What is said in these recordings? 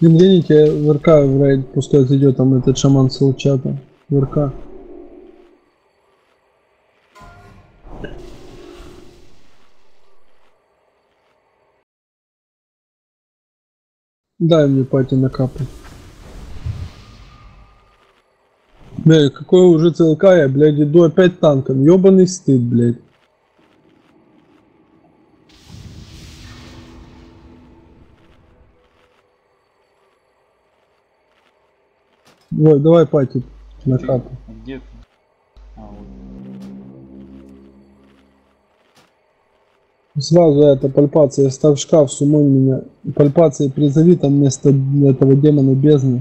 Извините, ВРК в рейд пустой зайдет, там этот шаман с чата. ВРК. Дай мне пати накапать. Бля, какой уже ЦЛК я, блядь, иду опять танком. Ёбаный стыд, блядь. Ой, давай пати накапай. Где ты? А, вот. Сразу это пальпация, ставь шкаф, сумой меня. Пальпация призови там вместо этого демона бездны.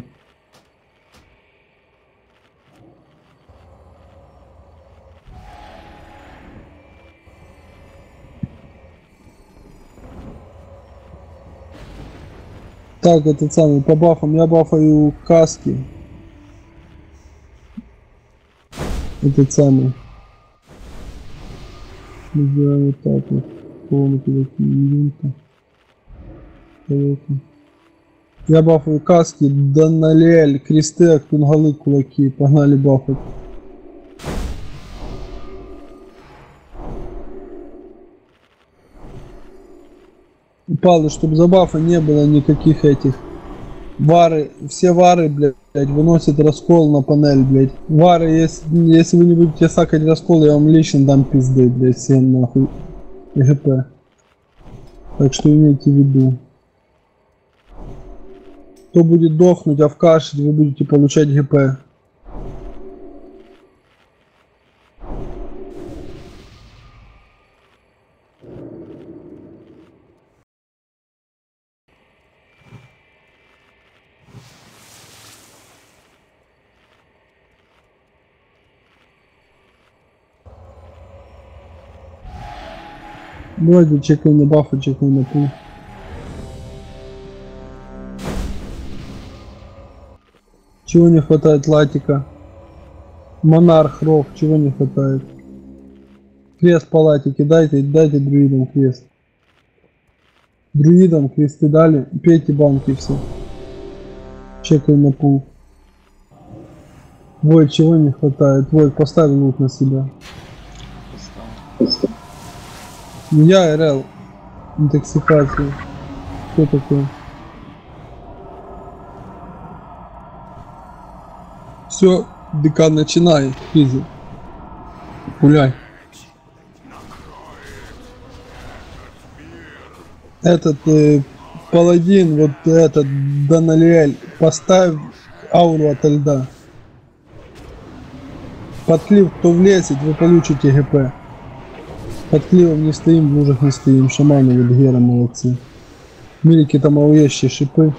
Так, этот самый, по бафам, я бафаю каски. Этот самый. Сделаем вот так вот. Я бафаю каски, Даналель, кресты, актунгалы, кулаки. Погнали бафать. Упало, чтобы за бафа не было никаких этих. Вары, все вары, блядь, выносят раскол на панель, блядь. Вары, если вы не будете сакать раскол, я вам лично дам пизды, блядь, всем нахуй. ГП. Так что имейте в виду. Кто будет дохнуть, а в кашель вы будете получать ГП. Давайте чекаем на бафы, чекаем на пул. Чего не хватает латика? Монарх, ров, чего не хватает? Крест по латике, дайте друидам крест. Друидам кресты дали, пейте банки все. Чекаем на пул. Вой, чего не хватает? Вой, поставь лут на себя. Я РЛ. Интоксикация. Кто такой? Все, декан, начинай, физи. Гуляй. Этот паладин, вот этот Даналиэль, поставь ауру ото льда. Под клив, кто влезет, вы получите ГП. Под кливом не стоим, в лужах не стоим. Шаманы, вот Гера, молодцы. Милики там ауещие шипы.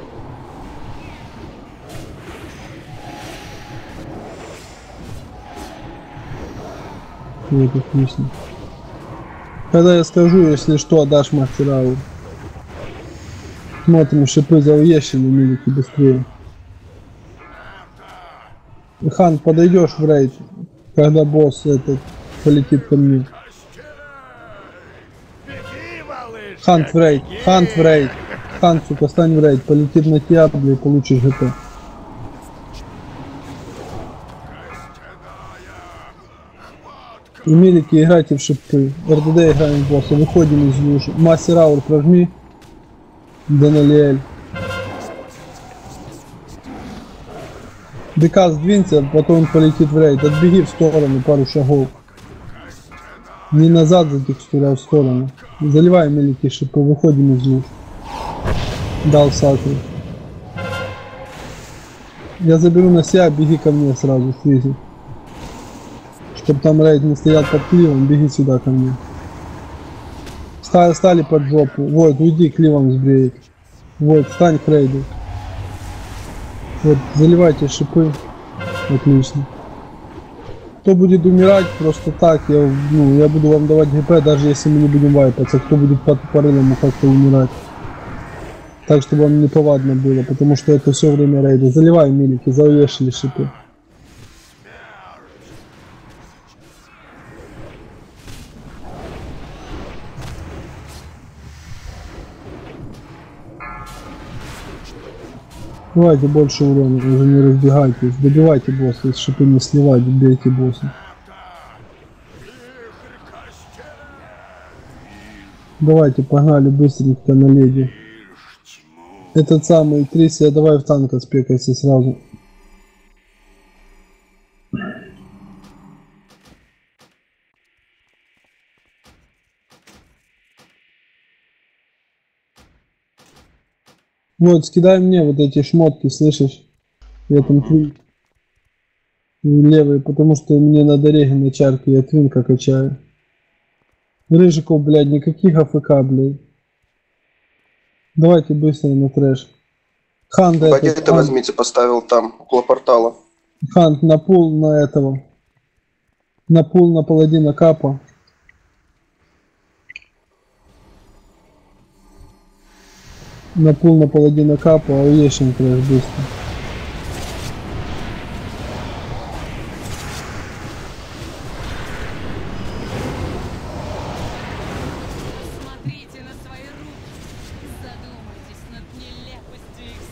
Вот отлично. Когда я скажу, если что, отдашь мастер ауру. Смотрим, шипы зауещены, милики, быстрее. Хан, подойдешь в рейд, когда босс этот полетит ко мне. Хант в рейд, хант в рейд. Хант, сука, стань в рейд, полетит на тебя, блядь, получишь ГП. И милики, играйте в шипы. РДД играем в босса, выходим из лужи. Мастер аур прожми. Даналиэль. ДК сдвинься, потом он полетит в рейд. Отбеги в сторону пару шагов. Не назад за текстуру, а в сторону. Заливай мелкие шипы, выходим из луж. Дал сакру. Я заберу на себя, беги ко мне сразу, фризи. Чтоб там рейд не стоял под кливом, беги сюда ко мне. Стали под жопу. Вот, уйди, кливом сбреет. Вот, встань к рейду. Вот, заливайте шипы. Отлично. Кто будет умирать просто так, я буду вам давать ГП, даже если мы не будем вайпаться. Кто будет по тупорылому как-то умирать. Так, чтобы вам не повадно было, потому что это все время рейда. Заливай милики, зауешили шипы. Давайте больше урона, уже не разбегайтесь. Добивайте босса, если шипы не сливать, бейте босса. Давайте, погнали быстренько на леди. Этот самый Трисия, давай в танк отспекайся сразу. Вот, скидай мне вот эти шмотки, слышишь? Я там левый, потому что мне надо реги на чарке, я твинка качаю. Рыжиков, блядь, никаких АФК, блядь. Давайте быстро на трэш. Хант Багеты возьмите, поставил там, около портала. Хант на пул на этого. На пул на паладина капа. На пул на паладина капа, а уешим трэш быстро. Смотрите на свои руки. Задумайтесь над нелепостью их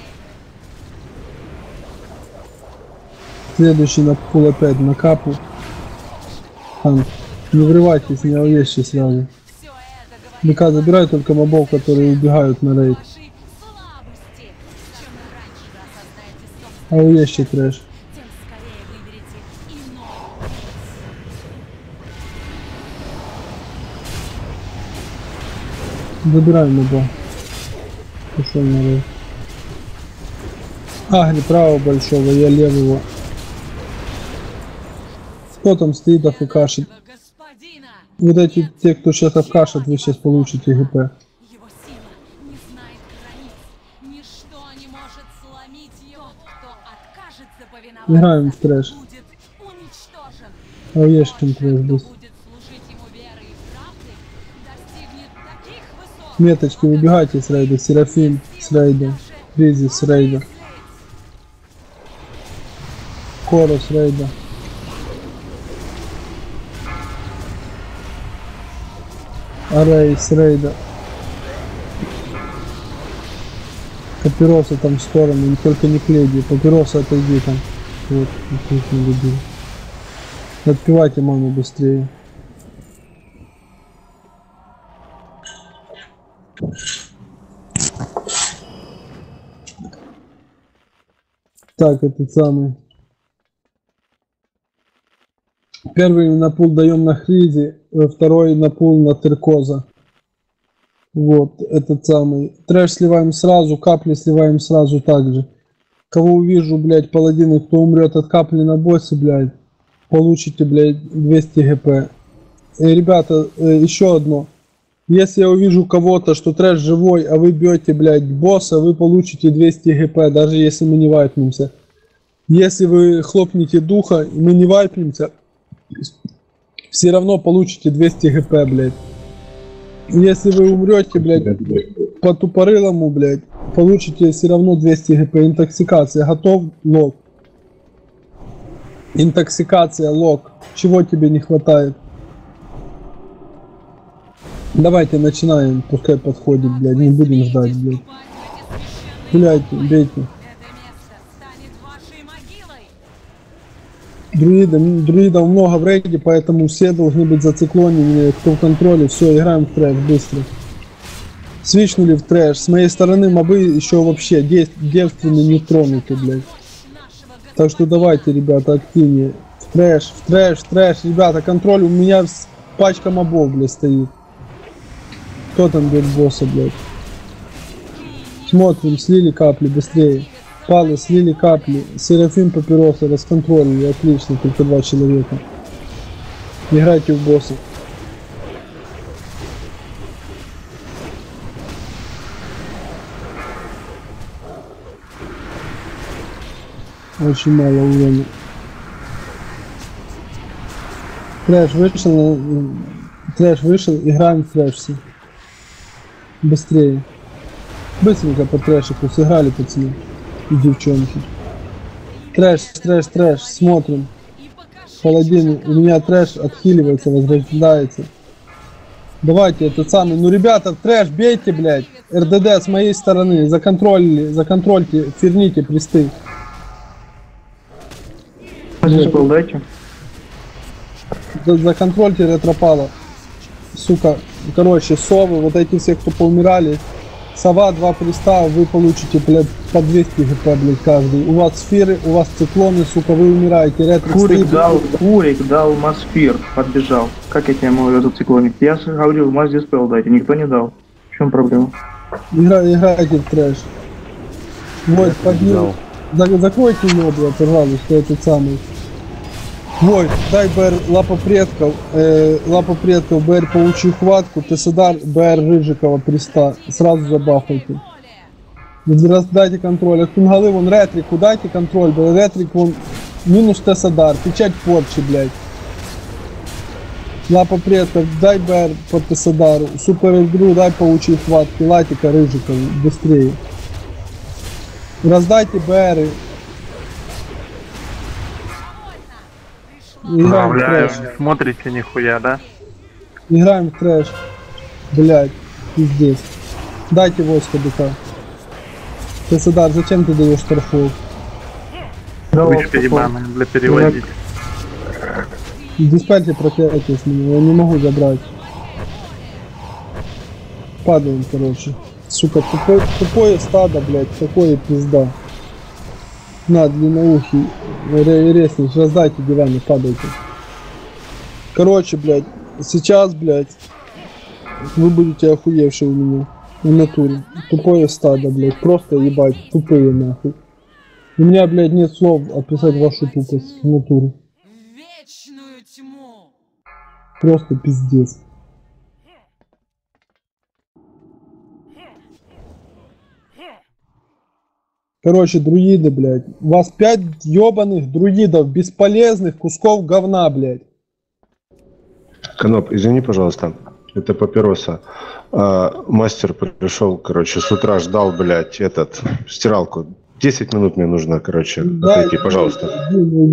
строения. Следующий на пул опять на капу. Хант. Не врывайтесь, не уешьте сразу. Все это говорит БК забирай только мобов, которые убегают на рейд. о вашей слабости. Чем раньше вы осознаете собственность, А уешьте трэш. тем скорее выберете иной путь. Забирай моба. Пошел на рейд. Агри право большого, я левого. Кто там стоит АФКшит? Господина! Вот эти, те, кто сейчас АФКшит, вы сейчас получите ГП. Его сила не знает границ. Ничто не может сломить ее. Кто откажется повиноваться, Играем в трэш. будет уничтожен. А уешьте Тот же, трэш кто быстро. будет служить ему верой и правдой, достигнет таких высот. Меточки, выбегайте с рейда. Серафим с рейда. Ризи с рейда. Коро с рейда. Арей с рейда. Папироса там в сторону, не только не кледи. Папироса отойди там. Вот, их не любил. Отпивайте маму быстрее. Так, этот самый. Первый на пул даем на Хризи, второй на пул на Теркоза. Вот, этот самый. Трэш сливаем сразу, капли сливаем сразу также. Кого увижу, блядь, паладины, кто умрет от капли на боссе, блядь, получите, блядь, 200 гп. Ребята, еще одно. Если я увижу кого-то, что трэш живой, а вы бьете, блядь, босса, вы получите 200 гп, даже если мы не вайпнемся. Если вы хлопнете духа, и мы не вайпнемся, все равно получите 200 гп, блядь. Если вы умрете, блядь, по тупорылому, блядь, получите все равно 200 гп. Интоксикация. Готов? Лог. Интоксикация, лог. Чего тебе не хватает? Давайте начинаем, пускай подходит, блядь, не будем ждать, блядь. Гуляйте, бейте. Это место станет вашей могилой. Друидов много в рейде, поэтому все должны быть зациклонены, кто в контроле. Все, играем в трэш, быстро. Свичнули в трэш. С моей стороны мобы еще вообще девственны, не тронуты, блядь. Так что давайте, ребята, активнее. В трэш, в трэш, в трэш, ребята, контроль. У меня пачка мобов, блядь, стоит. Кто там бьет босса, блядь? Смотрим, слили капли, быстрее. Палы, слили капли. Серафим, папироса, расконтролили. Отлично, только 2 человека. Играйте в босса. Очень мало урона. Трэш вышел, играем в трэш все. Быстрее. Быстренько по трэшику сыграли, пацаны и девчонки. Трэш, трэш, трэш, смотрим. Паладин, у меня трэш отхиливается, возрождается. Давайте этот самый, ну ребята, в трэш бейте, блядь. РДД с моей стороны, законтрольте, ферните присты. Диспел дайте. Законтрольте ретропала. Сука, короче, совы, вот эти все, кто поумирали. Сова, 2 приста, вы получите, блядь, по 200 гп, блядь, каждый. У вас сферы, у вас циклоны, сука, вы умираете. Фурик дал Масфир, подбежал. Как я тебе могу этот циклоник? Я говорил, Мас Диспел дайте, никто не дал. В чем проблема? Играйте в трэш. Вот, подъем. Закройте его, блядь, пожалуйста, этот самый. Вот, дай БР Лапа Предков, БР Паучью Хватку, Тесадар, БР Рыжикова Приста. Сразу забафайте. Дайте контроль. От Пингалы вон Ретрику дайте контроль, блядь. Ретрик вон минус Тесадар, печать порчи, блядь. Лапа Предков, дай БР по Тесадару. Супер Игру дай Паучью Хватки, Латика Рыжикова, быстрее. Раздайте БРы. Играем в трэш. Смотрите нихуя, да? Играем в трэш. Блять, пиздец. Дайте войско БК. Тесадар, зачем ты даешь торфов? Ручка ебаная для переводить. Диспельте проклятие с меня, я не могу забрать. Падаем, короче. Сука, тупое стадо, блять, такое пизда. На, длинноухий, резнич, раздайте диваны, падайте. Короче, блядь, сейчас, блядь, вы будете охуевшие у меня. В натуре. Тупое стадо, блядь, просто ебать, тупые нахуй. У меня, блядь, нет слов описать вашу тупость в натуре. Вечную тьму. Просто пиздец. Короче, друиды, блядь. У вас 5 ёбаных друидов, бесполезных кусков говна, блядь. Коноп, извини, пожалуйста, это папироса. Мастер пришел, короче, с утра ждал, блядь, стиралку. 10 минут мне нужно, короче, отойти, пожалуйста.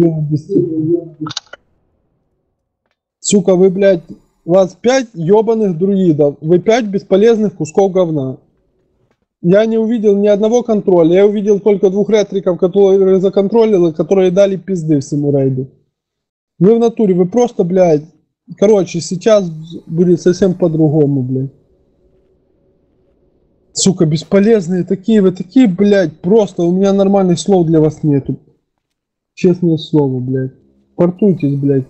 Сука, вы, блядь, у вас 5 ёбаных друидов, вы 5 бесполезных кусков говна. Я не увидел ни одного контроля, я увидел только 2 ретриков, которые законтролили, которые дали пизды всему рейду. Вы в натуре, вы просто, блядь, короче, сейчас будет совсем по-другому, блядь. Сука, бесполезные такие, вы такие, блядь, просто у меня нормальных слов для вас нету. Честное слово, блядь. Портуйтесь, блядь.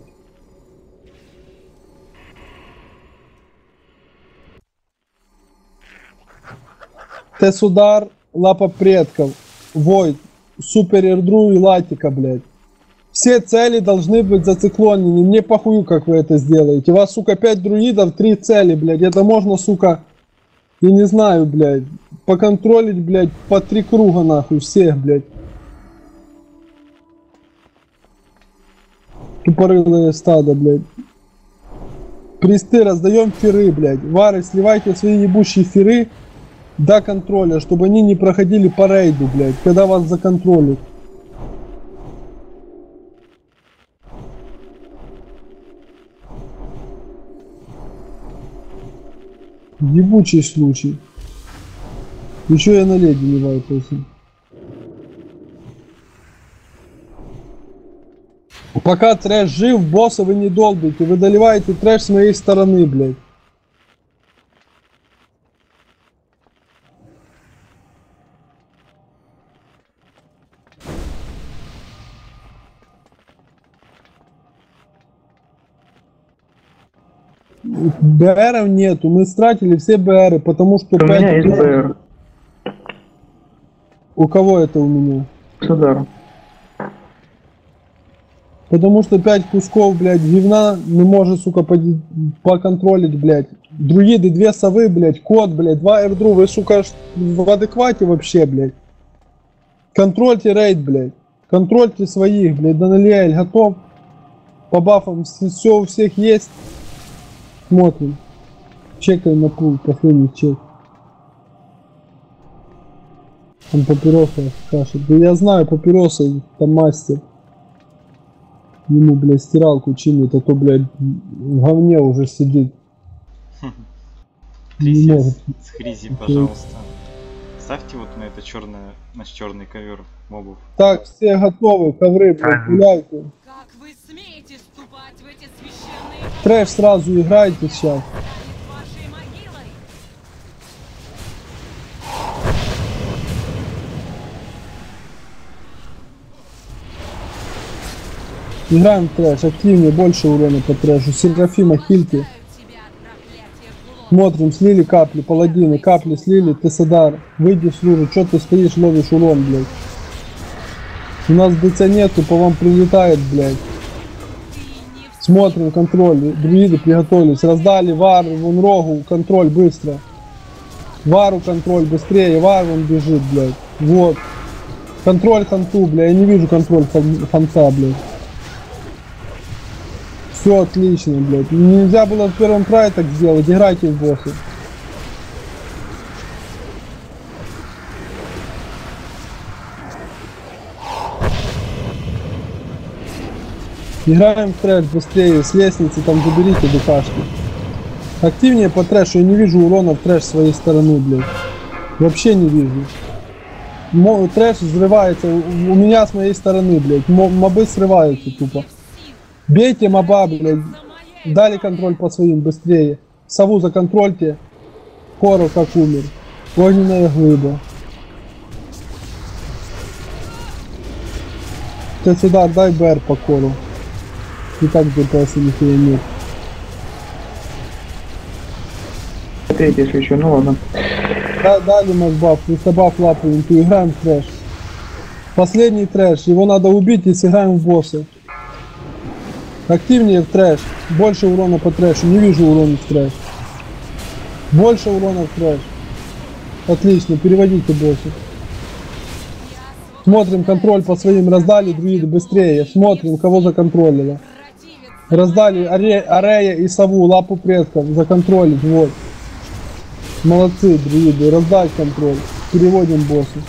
Тесудар, Лапа Предков, Войд, Супер Эрдру и Латика, блядь. Все цели должны быть зациклонены. Мне похую, как вы это сделаете. У вас, сука, 5 друидов, 3 цели, блядь. Это можно, сука, я не знаю, блядь, поконтролить, блядь, по 3 круга, нахуй, всех, блядь. Тупорылое стадо, блядь. Присты, раздаем феры, блядь. Вары, сливайте свои ебучие феры до контроля, чтобы они не проходили по рейду, блядь, когда вас законтролят. Ебучий случай. Еще я на леди не вайпался. Пока трэш жив, босса вы не долбите. Вы доливаете трэш с моей стороны, блядь. БРов нету, мы стратили все БРы, потому что... У меня есть БР. У кого это у меня? Тесадар. Потому что 5 кусков, блядь, говна не может, сука, поконтролить, блядь. Друиды, 2 совы, блядь, кот, блядь, 2 эрдру, вы, сука, в адеквате вообще, блядь. Контрольте рейд, блядь. Контрольте своих, блядь, Даналиэль готов. По бафам все у всех есть. Смотрим. Чекаем на пул, последний чек. Там папироса кашет. Да я знаю, папироса, там мастер. Ему, блядь, стиралку чинит, а то, блядь, в говне уже сидит. Смотрите, Не могут. с Хризи, пожалуйста. Ставьте вот на это черное, на черный ковер мобов. Так, все готовы, ковры, блядь, гуляйте. Как вы смеете ступать в эти священные Трэш сразу играйте сейчас. станет вашей могилой? Играем в трэш, активнее, больше урона по трэшу. Серафима, хильки. Тебя от проклятия глот. Смотрим, слили капли, паладины, капли слили, Тессадар. Выйди с лужи, чё ты стоишь, ловишь урон, блядь. У нас ДЦ нету, по вам прилетает, блядь. Смотрим, контроль, друиды приготовились, раздали вар, вон рогу, контроль, быстро. Вару контроль, быстрее, вар вон бежит, блядь. Вот. Контроль ханту, блядь, я не вижу контроль ханта, блядь. Все отлично, блядь. Нельзя было в первом трае так сделать, играйте в босса. Играем в трэш быстрее, с лестницы там заберите духашки. Активнее по трэшу, я не вижу урона в трэш с своей стороны, блядь. Вообще не вижу. Трэш взрывается у меня с моей стороны, блядь. Мобы срываются тупо. Бейте моба, блядь. Дали контроль по своим, быстрее. Сову законтрольте. Кору как умер. Огненная глыба. Ты сюда дай БР по кору. И так ДПС нихуя нет. Третий, если еще, ну ладно. Да, дали масбаф, пристабаф лапу, инту, играем в трэш. Последний трэш, его надо убить и сыграем в босса. Активнее в трэш, больше урона по трэшу, не вижу урона в трэш. Больше урона в трэш. Отлично, переводите босса. Смотрим, контроль по своим раздали, друиды, быстрее. Смотрим, кого законтролили. Раздали Арея и Сову, лапу предков, законтролить, вот. Молодцы, друиды, раздать контроль. Переводим боссу.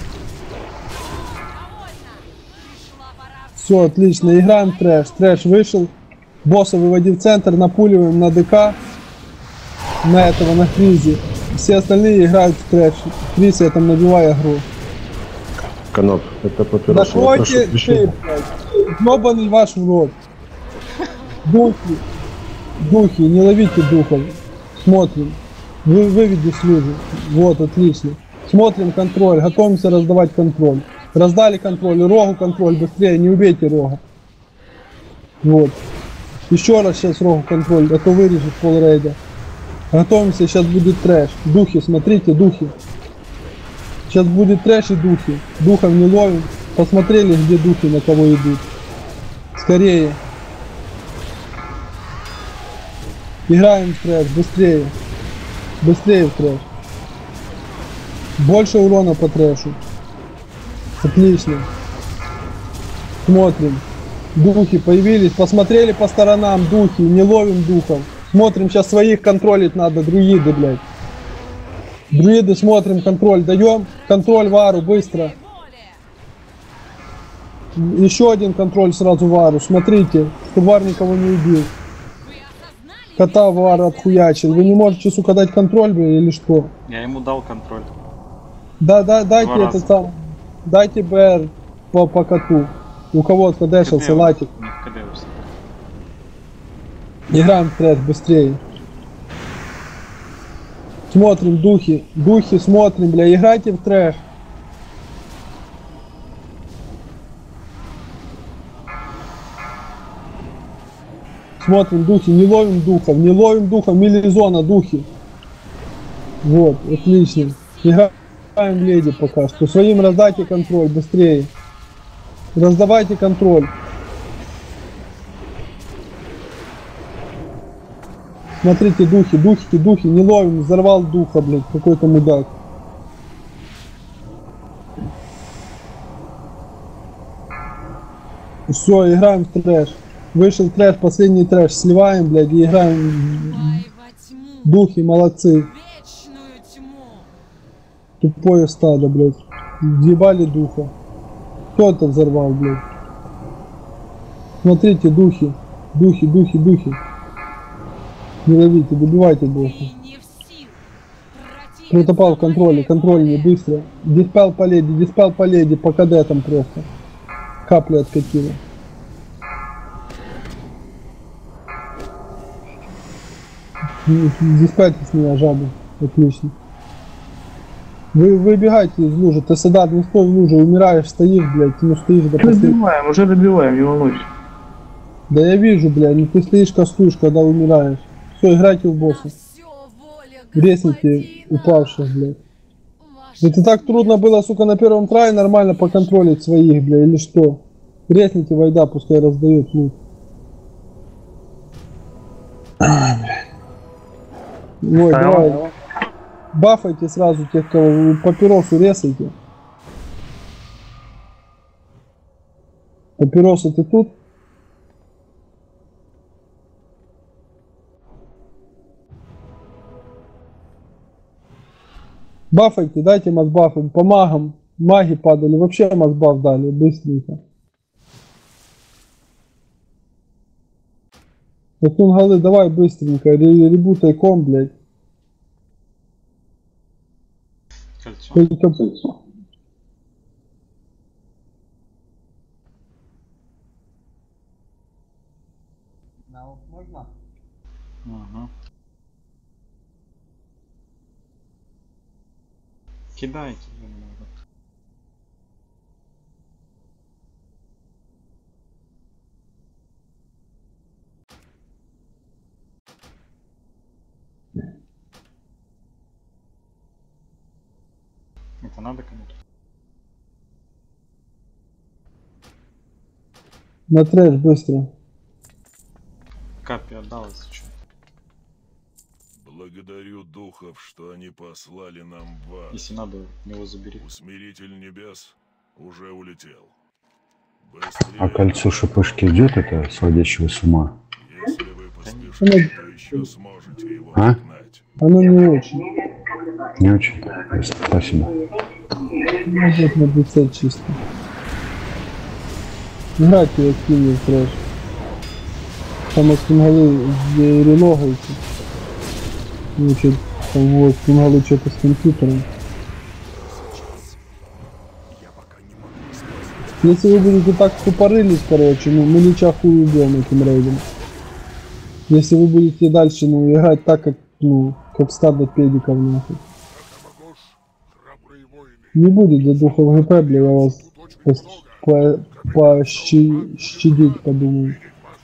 Все, отлично, играем в трэш. Трэш вышел. Босса выводи в центр, напуливаем на ДК. На этого, на Хризи. Все остальные играют в трэш. Хриз, я там набиваю игру. Каноп, это по-первых. Закройте ты, блядь. Ёбаный ваш в рот. Духи. Духи, не ловите духов. Смотрим. Выведи служу. Вот, отлично. Смотрим контроль. Готовимся раздавать контроль. Раздали контроль. Рогу контроль. Быстрее, не убейте рога. Вот. Еще раз сейчас рогу контроль. А то вырежет пол рейда. Готовимся, сейчас будет трэш. Духи, смотрите, духи. Сейчас будет трэш и духи. Духов не ловим. Посмотрели, где духи, на кого идут. Скорее. Играем в трэш, быстрее. Быстрее в трэш. Больше урона по трэшу. Отлично. Смотрим. Духи появились. Посмотрели по сторонам, духи. Не ловим духов. Смотрим, сейчас своих контролить надо, друиды, блядь. Друиды, смотрим, контроль даем. Контроль вару, быстро. Еще один контроль сразу вару. Смотрите, чтобы вар никого не убил. Кота вар отхуячил. Вы не можете, сука, дать контроль, блядь, или что? Я ему дал контроль. Да, дайте Два этот раза. сам. Дайте БР по коту. У кого откадешился, латик. Не вкадеился. Играем в трэш быстрее. Смотрим духи. Духи смотрим, бля. Играйте в трэш. Смотрим духи. Не ловим духов. Не ловим духов. Милизона духи. Вот, отлично. Играем в леди пока что. Своим раздайте контроль быстрее. Раздавайте контроль. Смотрите, духи, не ловим, взорвал духа, блядь, какой-то мудак. Все, играем в трэш. Вышел трэш, последний трэш, сливаем, блядь, и играем. Ступай во тьму, Духи, молодцы. вечную тьму. Тупое стадо, блядь. Въебали духа. Кто это взорвал, блядь? Смотрите, духи. Духи. Не ловите, добивайте духа. Ты не в силах. Крутопал в контроле, контрольный, быстро. Диспел по леди, по кадетам просто. Капли откатила. Диспельте с меня жабу. Отлично. Вы выбегайте из лужи. Ты садат, не стой в луже, умираешь, стоишь, блядь, ты ну стоишь до последнего. Уже добиваем, не волнуйся. Да я вижу, блядь, ну ты стоишь, кастуешь, когда умираешь. Все, играйте в босса. Резните упавших, блядь. Это так трудно было, сука, на первом трае нормально поконтролить своих, бля, или что? Резните Вайда, пускай раздают лут. Ой, давай. Бафайте сразу тех, кого вы папиросу резайте. Папироса, ты тут? Бафайте, дайте масбафы, по магам. Маги падали, вообще масбаф дали, быстренько. Галы, давай быстренько, ребутай ком, блядь. Кольцо. Ага. Кидайте. Это надо кому-то? На трэш, быстро. Капи отдалась что-то. Благодарю духов, что они послали нам вас. Если надо, его забери. Усмиритель небес уже улетел. А кольцо шипышки идет это, сводящего с ума? Если вы поспешите, то еще сможете его догнать. Оно не очень. Не очень? Спасибо. Может на 50 чисто. Играйте активнее в трэш. Там Скингалы релогаете. Ну что, там вот Скингалы что-то с компьютером. Если вы будете так тупорылись, короче, ну мы Лича хуй убьем этим рейдом. Если вы будете дальше, ну, играть так, как, ну, как стадо педиков, нахуй. Не будет за духов ГП, бля, я вас пощадить подумаю.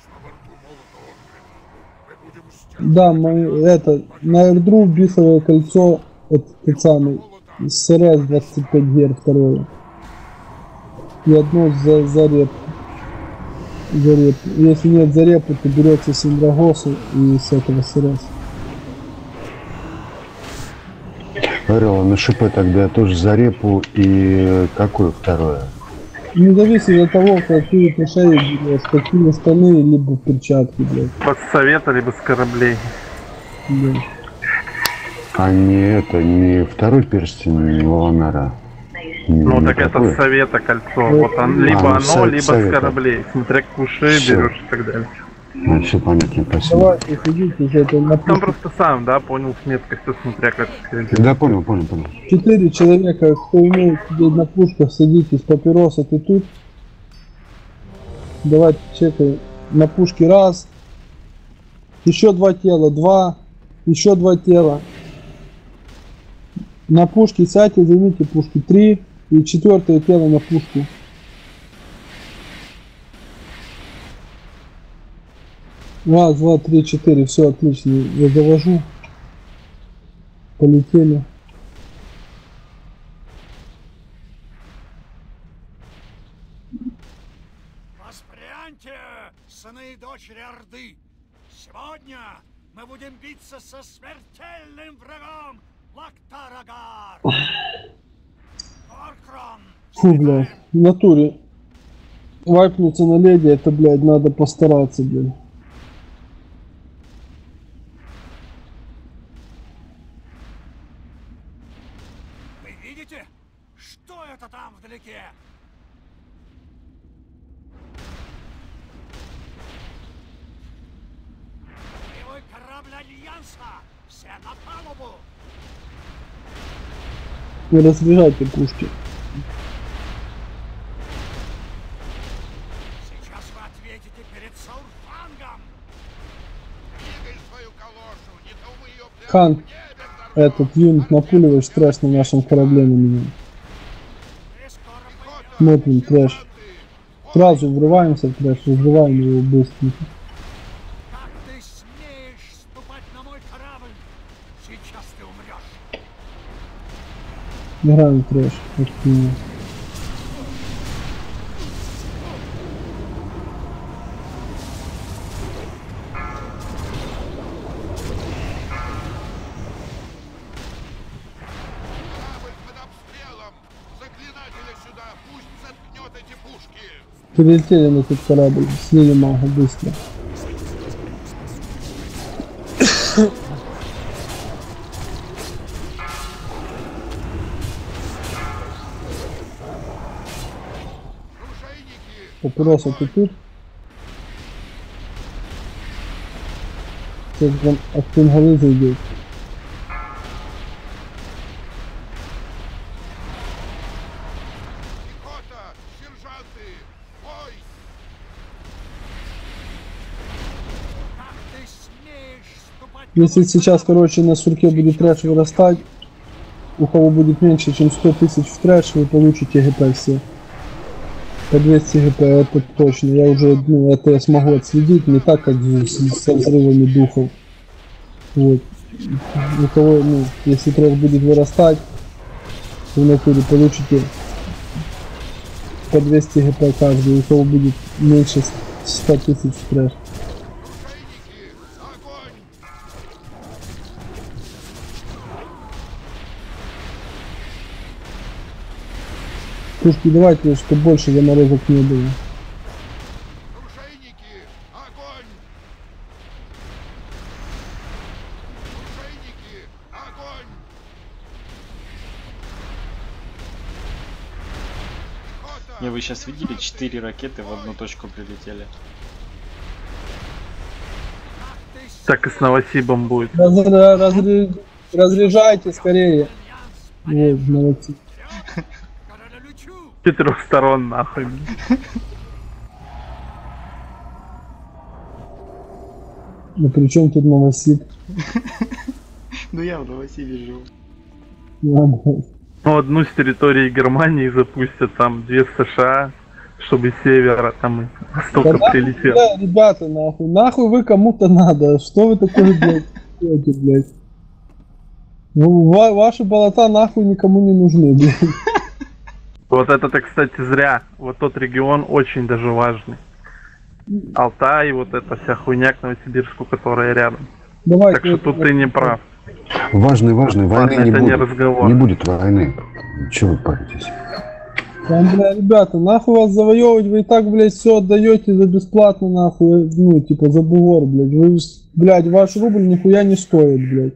Да, мы, это, на airdrop бисовое кольцо, это самый, СРС 25 гер второе. И одно за реп. За реп. Если нет за репу, то берется с Индрагоса и с этого СРС. Орел, на шипы тогда тоже за репу и какое второе? Не зависит от того, какие ты шеи берешь, какие остальные, либо перчатки, блядь. Под совета, либо с кораблей. Да. А не это, не второй перстень Лаванара? Ну так это совета кольцо. Вот он, либо оно, либо с кораблей. Смотря какую шею берешь и так далее. Ну, все понятно, спасибо. Давайте, ходите, это на Там просто сам, да, понял с меткостью, смотря как. Да, понял. 4 человека, кто умеет сидеть на пушках, садитесь, папироса, ты тут. Давайте чекай. На пушке раз. Еще 2 тела, 2. Еще 2 тела. На пушке сядьте, займите пушки 3. И 4-е тело на пушку. Раз, два, три, 4. Все отлично. Я завожу. Полетели. Воспряньте, сыны и дочери Орды! Сегодня мы будем биться со смертельным врагом Лактарагар! Фу, блядь, в натуре. Вайпнуться на леди, это, блядь, надо постараться, блядь. Вы видите? Что это там вдалеке? Боевой корабль Альянса! Все на палубу! Вы разряжайте пушки. Сейчас вы ответите перед Саурфангом. Хан, этот юнит напуливаешь трэш на нашем корабле на меня. Смотрим трэш. Сразу врываемся в трэш, разрываем его быстренько. Как ты смеешь ступать на мой корабль? Сейчас ты умрешь. Играем в трэш. Активно. Прилетели на этот корабль, слили мага быстро. Папироса, ты тут? Сейчас прям от пинговы зайдет. Если сейчас, короче, на сурке будет трэш вырастать, у кого будет меньше, чем 100 тысяч в трэш, вы получите ГП все. По 200 ГП, это точно. Я уже, ну, это я смогу отследить, не так, как со взрывами духов. Вот. У кого, ну, если трэш будет вырастать, вы на туре получите по 200 ГП каждый, у кого будет меньше 100 тысяч в трэш. Пушки давайте, чтобы больше заморозок не было. Не, вы сейчас видели, 4 ракеты в одну точку прилетели. Так и с Новосибом будет. Разряжайте скорее. Вот, молодцы. С 4 сторон нахуй. Ну при чем тут Новосиб? Ну я в Новосибе живу. Ну одну с территории Германии запустят, там 2 с США, чтобы с севера там и востока прилетел. Да, ребята, нахуй вы кому-то надо. Что вы такое, блядь, делаете, блядь? Ну, ваши болота нахуй никому не нужны, блядь. Вот это-то, кстати, зря. Вот тот регион очень даже важный. Алтай, вот эта вся хуйня к Новосибирску, которая рядом. Давайте, так что тут ты не прав. Важный, войны это не будет. Не разговор. Не будет войны. Чего вы паритесь? Там, бля, ребята, нахуй вас завоевывать, вы и так, блядь, все отдаете за бесплатно, нахуй, ну, типа, за бугор, блядь. Вы, блядь, ваш рубль нихуя не стоит, блядь.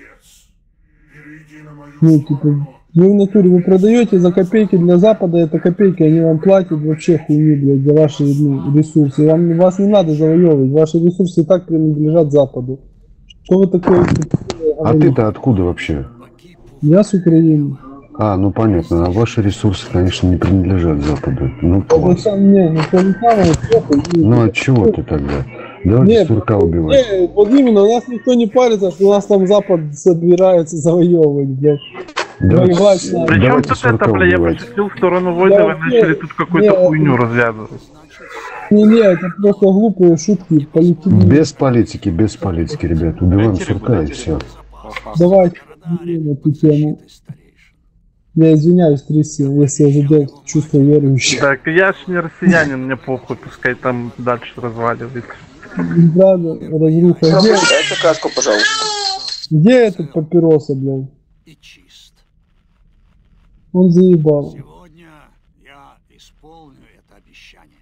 Ну, типа, вы в натуре, вы продаете за копейки для Запада, это копейки, они вам платят вообще хуйни, блядь, за ваши, ну, ресурсы. Вас не надо завоевывать, ваши ресурсы и так принадлежат Западу. Что вы такое? А ты-то откуда вообще? Я с Украины. А, ну понятно, а ваши ресурсы, конечно, не принадлежат Западу. Ну класс. Ну от чего ты тогда? Давайте сурка убивать. Не, вот именно, у нас никто не парится, что у нас там Запад собирается завоевывать, блядь. Причем тут это, бля, я пошутил в сторону войны, вы начали тут какую-то хуйню развязывать. Не, это просто глупые шутки. Без политики, ребят. Убиваем сурка и все. Давайте на эту тему. Я извиняюсь, Трисси, если я задел чувство верующих. Так, я ж не россиянин, мне похуй, пускай там дальше разваливается. Да, разруха. Дайте каску, пожалуйста. Где этот папироса, блядь? Он заебал. Сегодня я исполню это обещание.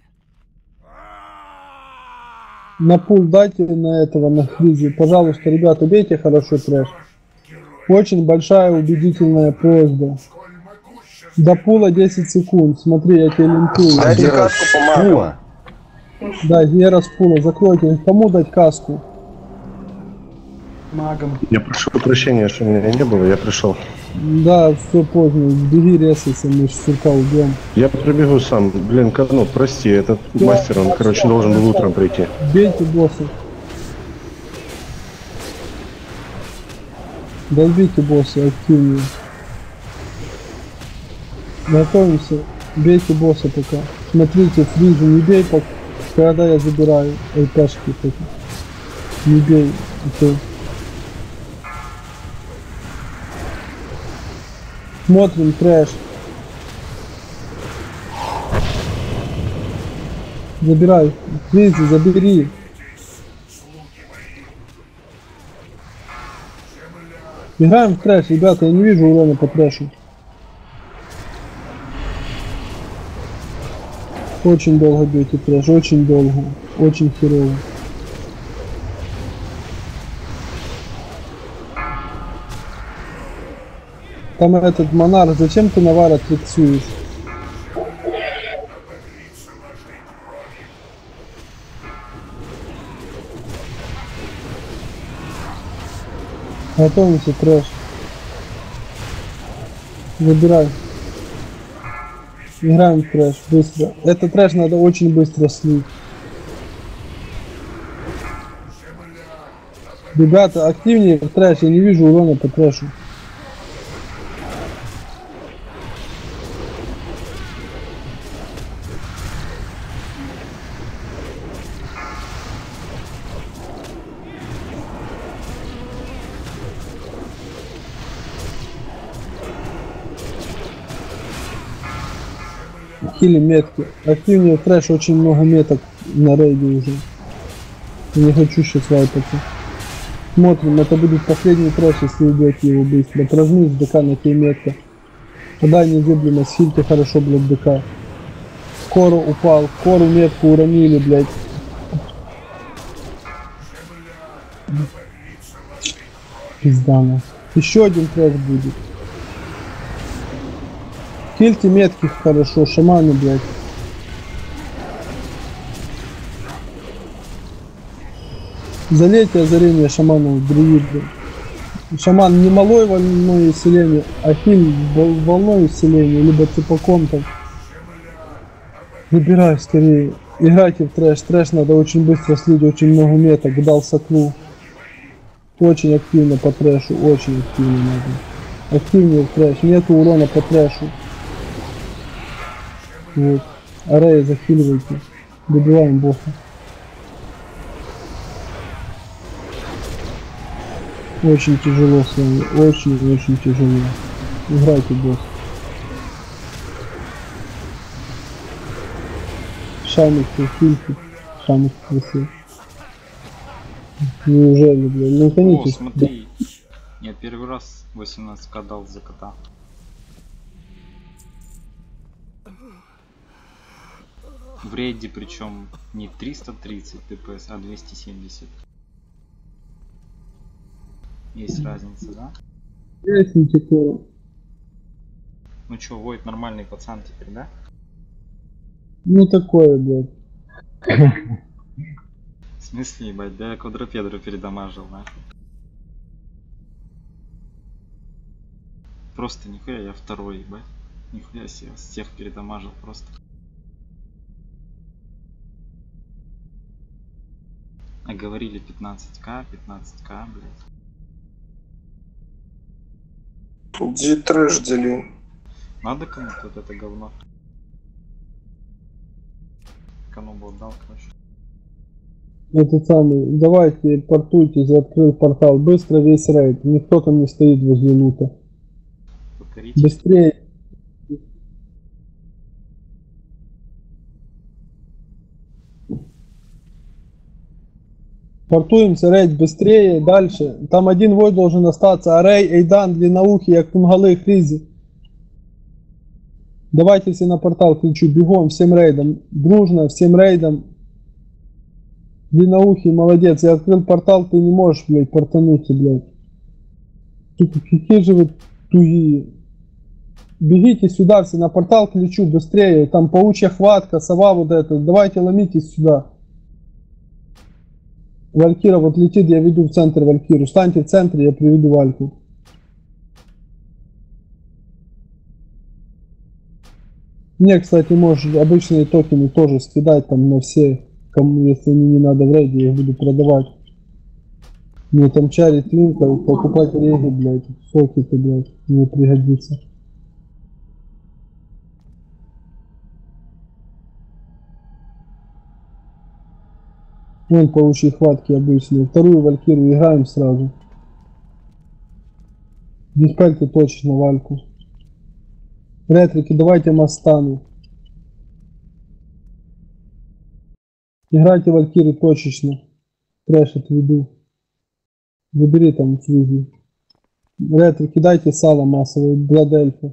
На пул дайте на этого, на хризе. Пожалуйста, ребята, бейте хорошо трэш. Очень большая убедительная просьба. До пула 10 секунд. Смотри, я тебе линкую. Дайте каску по магам. Да, Гера с пула, закройте. Кому дать каску? Магам. Я прошу прощения, что меня не было, я пришел. Да, все поздно. Беги резайся, мы ж сурка убьем. Я пробегу сам. Блин, Каноп, прости, этот мастер, он, короче, должен был утром прийти. Бейте босса. Долбите босса активнее. Готовимся. Бейте босса пока. Смотрите, фризу не бей, когда я забираю ЛПшки. Не бей. Это... Смотрим трэш. Забирай. Фризи, забери. Играем в трэш, ребята, я не вижу урона по трэшу. Очень долго бьете трэш, очень долго. Очень херово. Там этот монарх, зачем ты Навара триксуешь? Готовимся, трэш. Забирай. Играем в трэш, быстро. Этот трэш надо очень быстро слить. Ребята, активнее в трэш, я не вижу урона по трэшу. Хили метки. Активнее трэш, очень много меток на рейде уже. Не хочу сейчас вайпаться. Смотрим, это будет последний трэш, если убьете его быстро. Прожми с ДК на те метка. Тогда незыблемо, схильте хорошо, блядь, ДК. Кору упал, кору метку уронили, блядь. Пиздано. Еще один трэш будет. Хильте метки хорошо, шаманы, блядь. Залейте озарение шаманов, древид, блядь. Шаман не малой волной исцеления, а хиль волной исцеления, либо цепаком там. Выбирай скорее. Играйте в трэш. Трэш надо очень быстро слить, очень много меток. Дал соклу. Очень активно по трэшу, очень активно надо. Активнее в трэш. Нету урона по трэшу. Вот. Арея захиливайте. Добиваем босса. Очень тяжело с вами. Очень тяжело. Играйте, босс. Шамик, хильки. Шамик красив. Неужели, блин? Ну, О, конечно. смотри. Я первый раз 18к дал за кота. В рейде причем не 330 ДПС, а 270. Есть разница, да? Есть ничего. Ну чё, Войт нормальный пацан теперь, да? Ну такое, блядь. В смысле, ебать, да я квадропедру передамажил, нахуй. Просто нихуя, я второй, ебать. Нихуя себе, всех передамажил просто. А говорили 15к, блядь. Иди трэш дели. Надо кому-то вот это говно. Кому бы отдал, короче. Этот самый, давайте портуйтесь, открыл портал. Быстро весь рейд. Никто там не стоит возле лута. Покорите. Быстрее. Портуемся, рейд, быстрее, дальше. Там один вой должен остаться. Арей, Эйдан, Длинноухий, Актунгалы, Хризи. Давайте все на портал ключу, бегом, всем рейдом. Дружно, всем рейдом. Длинноухий, молодец. Я открыл портал, ты не можешь, блядь, портануться, блядь. Какие же вы тугие. Бегите сюда все на портал ключу, быстрее. Там паучья хватка, сова вот эта. Давайте ломитесь сюда. Валькира вот летит, я веду в центр Валькиру. Станьте в центре, я приведу Вальку. Мне, кстати, можешь обычные токены тоже скидать там на все, кому, если они не надо в рейде, я их буду продавать. Мне там чарить линков, покупать реги, блядь, соки-то, блядь, мне пригодится. Вон паучьи хватки обычные. Вторую валькирию играем сразу. Диспельты точечно вальку. Ретрики, давайте Мастану. Играйте валькиры точечно. Трэш отведу. Выбери там фьюзи. Ретрики, дайте сало массовое, Бладельфа.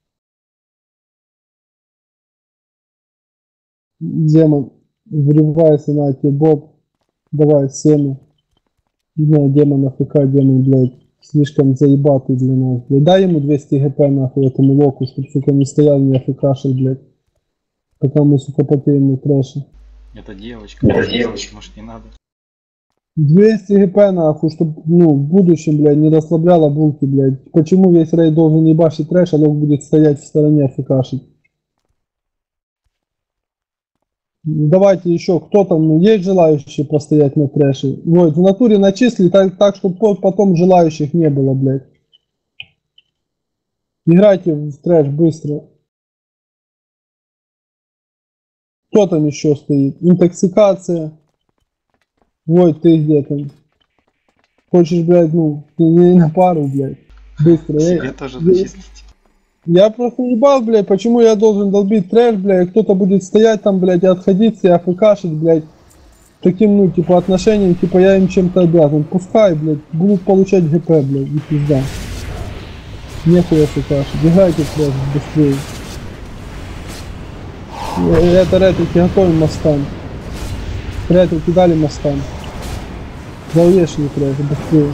Демон, врывайся на тебе, Боб. Давай, Сену. Не знаю, демон АФК, демон, блядь, слишком заебатый для нас. Блядь. Дай ему 200 гп нахуй этому локу, чтоб, сука, не стоял, не АФКшил, блядь. Пока мы, сука, потеряем на трэше. Это девочка, может не надо. 200 гп нахуй, чтоб, ну, в будущем, блядь, не расслабляла булки, блядь. Почему весь рейд должен ебашить трэш, а лок будет стоять в стороне АФКшить? Давайте еще, кто там, ну, есть желающие постоять на трэше? Вот, в натуре начисли так чтобы потом желающих не было, блядь. Играйте в трэш быстро. Кто там еще стоит? Интоксикация. Войт, ты где там? Хочешь, блядь, ну, не на пару, блядь. Быстро. Себе тоже зачислите. Я просто ебал, блядь, почему я должен долбить трэш, блядь, кто-то будет стоять там, блядь, и отходиться, и АФКшить, блядь, таким, ну, типа, отношением, типа, я им чем-то обязан. Пускай, блядь, будут получать ГП, блядь, и пизда. Нехуй АФКшить, играйте в трэш быстрее. Это ретрики, готовим Мастан. Ретрики дали Мастан. Заувешали трэш, быстрее.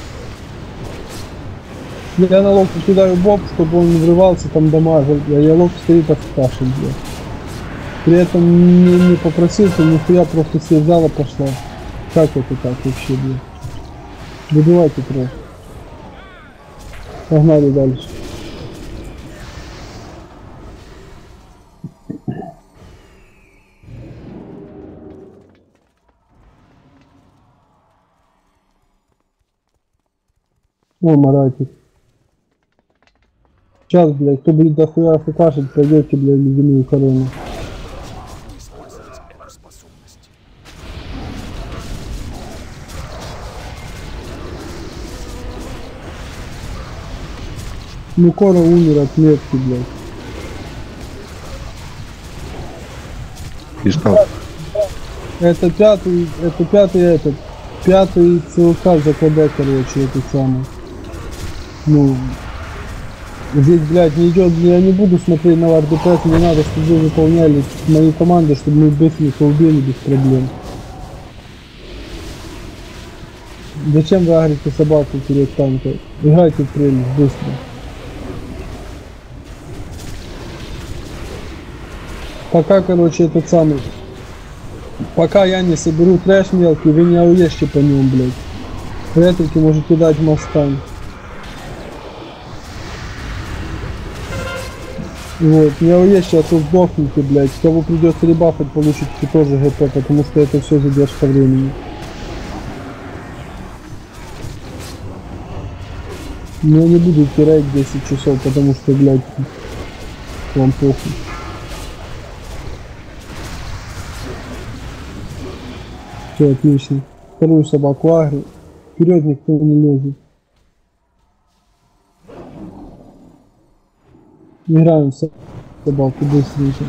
Я на лок кидаю боб, чтобы он не врывался, там дамажил, я лок стоит АФКшит, блядь. При этом не попросился, нихуя просто себе взяла пошла. Как это так вообще, блядь? Выбивайте трэш. Погнали дальше. О, Маратик. Сейчас, блядь, кто будет дохуя АФКшить, пройдете, блядь, ледяную корону. Ну, Кора умер от метки, блядь. Это пятый ЦЛК ЗКД, короче, этот самый. Ну, здесь, блядь, не идет, я не буду смотреть на ваш ДПС, мне надо, чтобы вы выполняли мои команды, чтобы мы быстренько убили без проблем. Зачем вы агрите собаку перед танком? Играйте в прелесть, быстро. Пока, короче, этот самый... Пока я не соберу трэш мелкий, вы не ауешьте по нему, блядь. Ретрики можете дать Мастан. Вот, не ауешьте, а то сдохните, блядь. Кого придется ребафать, получите тоже ГП, потому что это все задержка времени. Но я не буду терять 10 часов, потому что, блядь, вам похуй. Все, отлично. Вторую собаку агри. Вперед никто не лезет. Играем в собаку быстренько.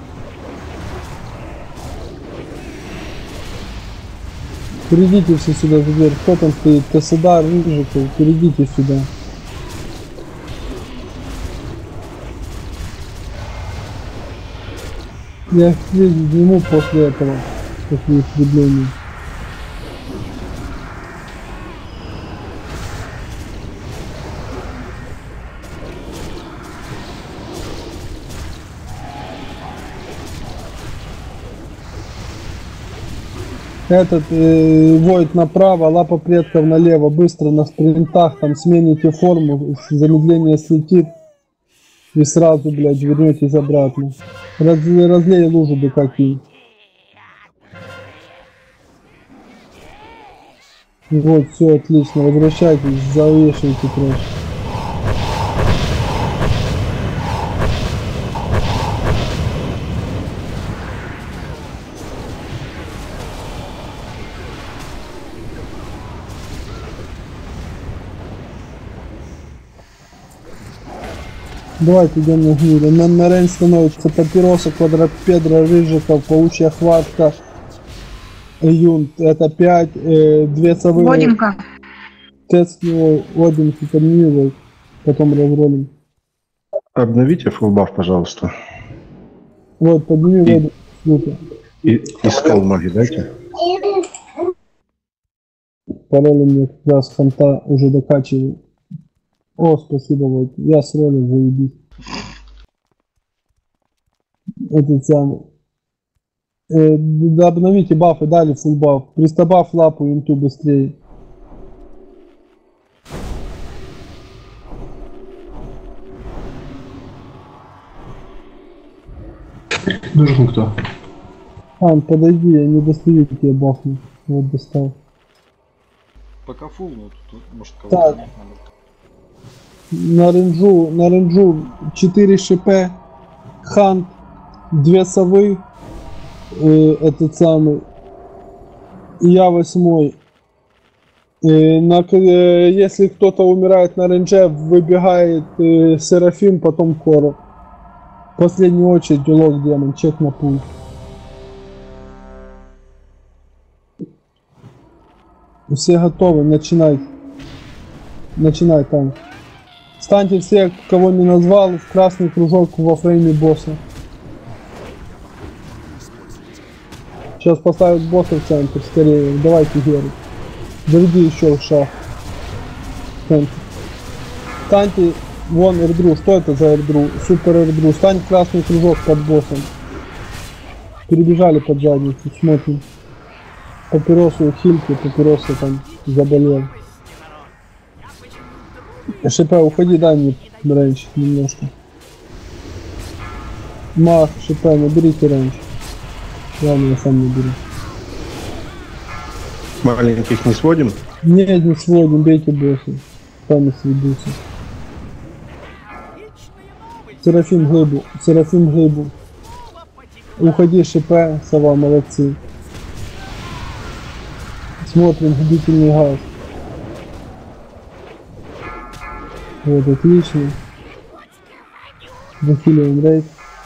Перейдите все сюда за дверь. Кто там стоит? Косодар, Рыжиков. Перейдите сюда. Я их возьму после этого. После истребления. Этот Войд направо, лапа предков налево, быстро на спринтах, там смените форму, замедление слетит. И сразу, блядь, вернетесь обратно. Разлей лужу до какие. Вот, все отлично. Возвращайтесь, завешивайте трэш. Давайте идем на гнида. На рейн становится папироса, квадрапедра, рыжиков, паучья хватка, юнт. Это 5, 2 совы. Одинка. Тест его, Одинки поднимем, потом разролим. Обновите фулбаф, пожалуйста. Вот, подними воду. Ну-ка. И стол маги дайте. Пароли мне как раз ханта уже докачиваю. О, спасибо, вот. Я с ролем заебись. Этот самый. Да, обновите бафы, дали фулл баф. Пристабаф лапу инту быстрее. Нужен кто? Ан, подойди, я не достаю тебе бафну. Вот достал. Пока фул, ну тут может кого-то Так. нет, надо. На ренджу 4 ШП, хант, 2 совы, этот самый, и я 8. Если кто-то умирает на рендже, выбегает Серафим, потом Коро. В последнюю очередь Лок Демон, чек на пул. Все готовы, начинай. Начинай там. Станьте все, кого не назвал, в красный кружок во фрейме босса. Сейчас поставят босса в центр, скорее. Давайте, Геру. Заряди еще в шаг. Станьте, вон эрдру. Что это за эрдру? Супер эрдру. Стань в красный кружок под боссом. Перебежали под задницу, смотрим. Папиросу хильки, папиросы там заболел. ШП, уходи, дай мне рейндж немножко. Мах, ШП, наберите рейндж. Ладно, я сам наберу. Маленьких не сводим? Нет, не сводим, бейте босса. Там и сведутся. Серафим глыбу, Серафим глыбу. Уходи, ШП, сова, молодцы. Смотрим, губительный газ. Вот, отлично. Захиливаем рейд.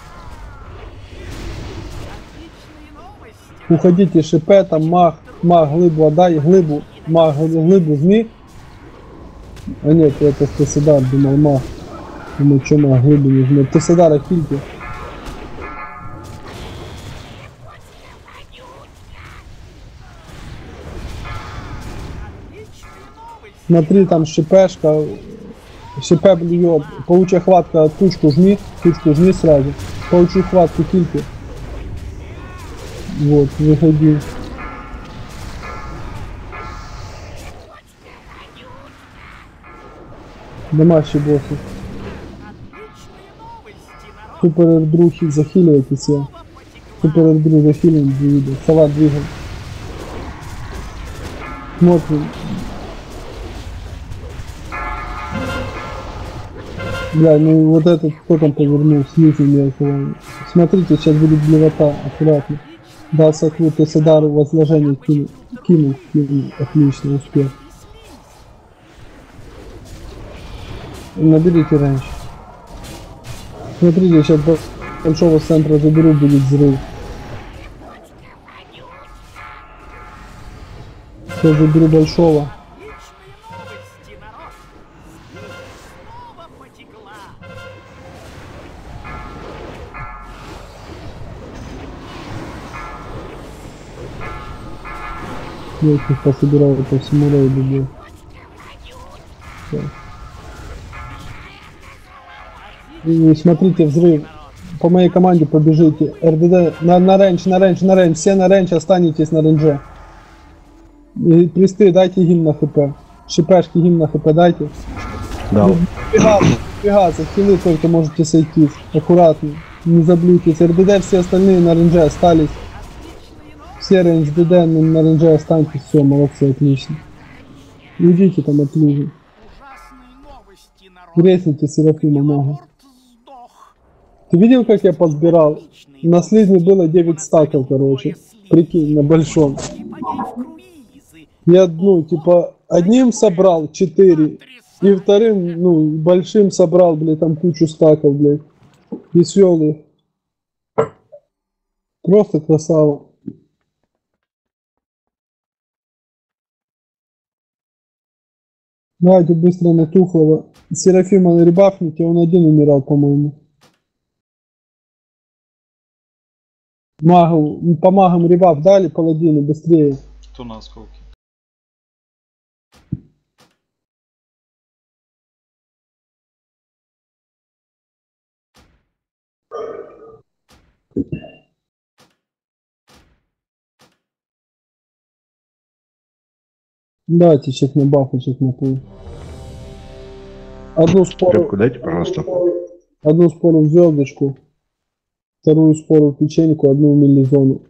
Уходите, ШП, там маг, глыбу отдай, глыбу, маг, глыбу жми. А нет, это Теседар, думал маг. Думаю, что маг глыбу не жмет. Теседара хильте. Смотри, там ШПшка. ШП блюет. Паучья хватка, тучку жми сразу. Паучью хватку хильте. Вот, выходи. Домашние боссы. Супер эрдрухи захиливайте все. Супер эрдру захилим, двигай. Сова двигай. Смотрим. Бля, ну вот этот кто там повернул, снизу мелкого. Смотрите, сейчас будет блевота, аккуратно. Да, сакру, Теседар возложение кинул, отлично, успех. Наберите раньше. Смотрите, сейчас большого центра заберу, будет взрыв. Сейчас заберу большого. Я их пособирал по всему рейду. И смотрите, взрыв. По моей команде побежите. РДД на рейндж. Все на рейндж, останетесь на рейндже. И присты, дайте гимн на хп. Шипешки гимн на хп дайте. Да. разбегаться, хилы только можете сойтись. Аккуратно. Не заблудитесь. РДД все остальные на рейнже остались. Все рейндж ДД на рейнже останьтесь. Все, молодцы, отлично. Уйдите там от лужи. Гресните Серафима много. Ты видел, как я подбирал? На слизне было 9 стаков, короче. Прикинь, на большом. Я, ну, типа, одним собрал 4. И вторым, ну, большим собрал, блядь, там кучу стаков, блядь. Веселых. Просто красава. Давайте быстро на Тухлого. Серафима ребафните, он один умирал, по-моему. Магу, по магам ребаф дали, паладины, быстрее. Кто на осколке? Давайте чек на баф и чек на пул. Одну спору... Рыбку дайте, пожалуйста. Одну спору в звездочку. Вторую спору в печеньку, одну в милизону.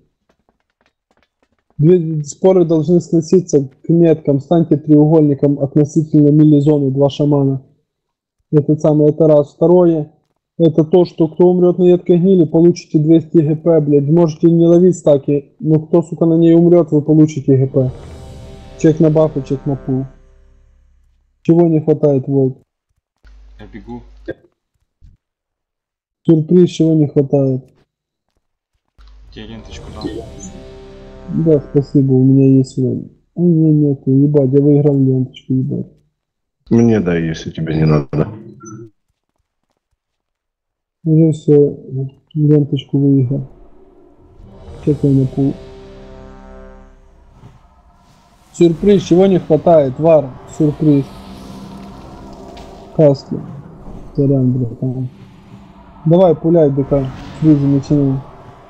Две споры должны сноситься к меткам. Станьте треугольником относительно милизоны, 2 шамана. Это самое, это раз. Второе. Это то, что кто умрет на едкой гнили, получите 200 ГП, блядь. Можете не ловить стаки, но кто, сука, на ней умрет, вы получите ГП. Чек на баф и чек на пул. Чего не хватает, Войт? Я бегу. Сюрприз, чего не хватает? Тебе ленточку дал. Да, спасибо, у меня есть время. А меня нету, ебать, я выиграл ленточку, ебать. Мне дай, если тебе не надо. Уже все, ленточку выиграл. Чекай на пул. Сюрприз, чего не хватает? Вар, сюрприз. Каски. Сорян, братан. Давай, пуляй, ДК. Фризи, начинаем.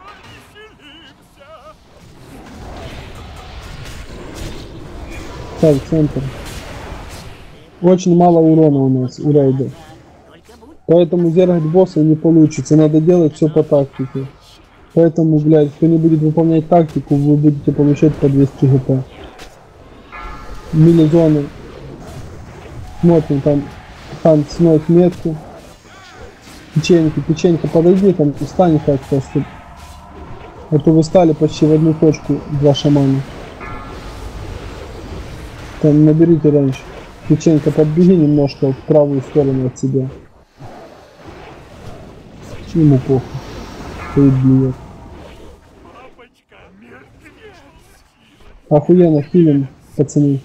Так, центр. Очень мало урона у нас, у рейда. Поэтому зергать босса не получится. Надо делать все по тактике. Поэтому, блядь, кто не будет выполнять тактику, вы будете получать по 200 ГП. Милизоны. Смотрим, там хан сносит метку. Печенька, подойди там, встань как-то, чтобы... А то вы стали почти в одну точку, 2 шамана. Там наберите раньше. Печенька, подбеги немножко в правую сторону от себя. Ему похуй. Стоит блюет. Охуенно хилим, пацаны.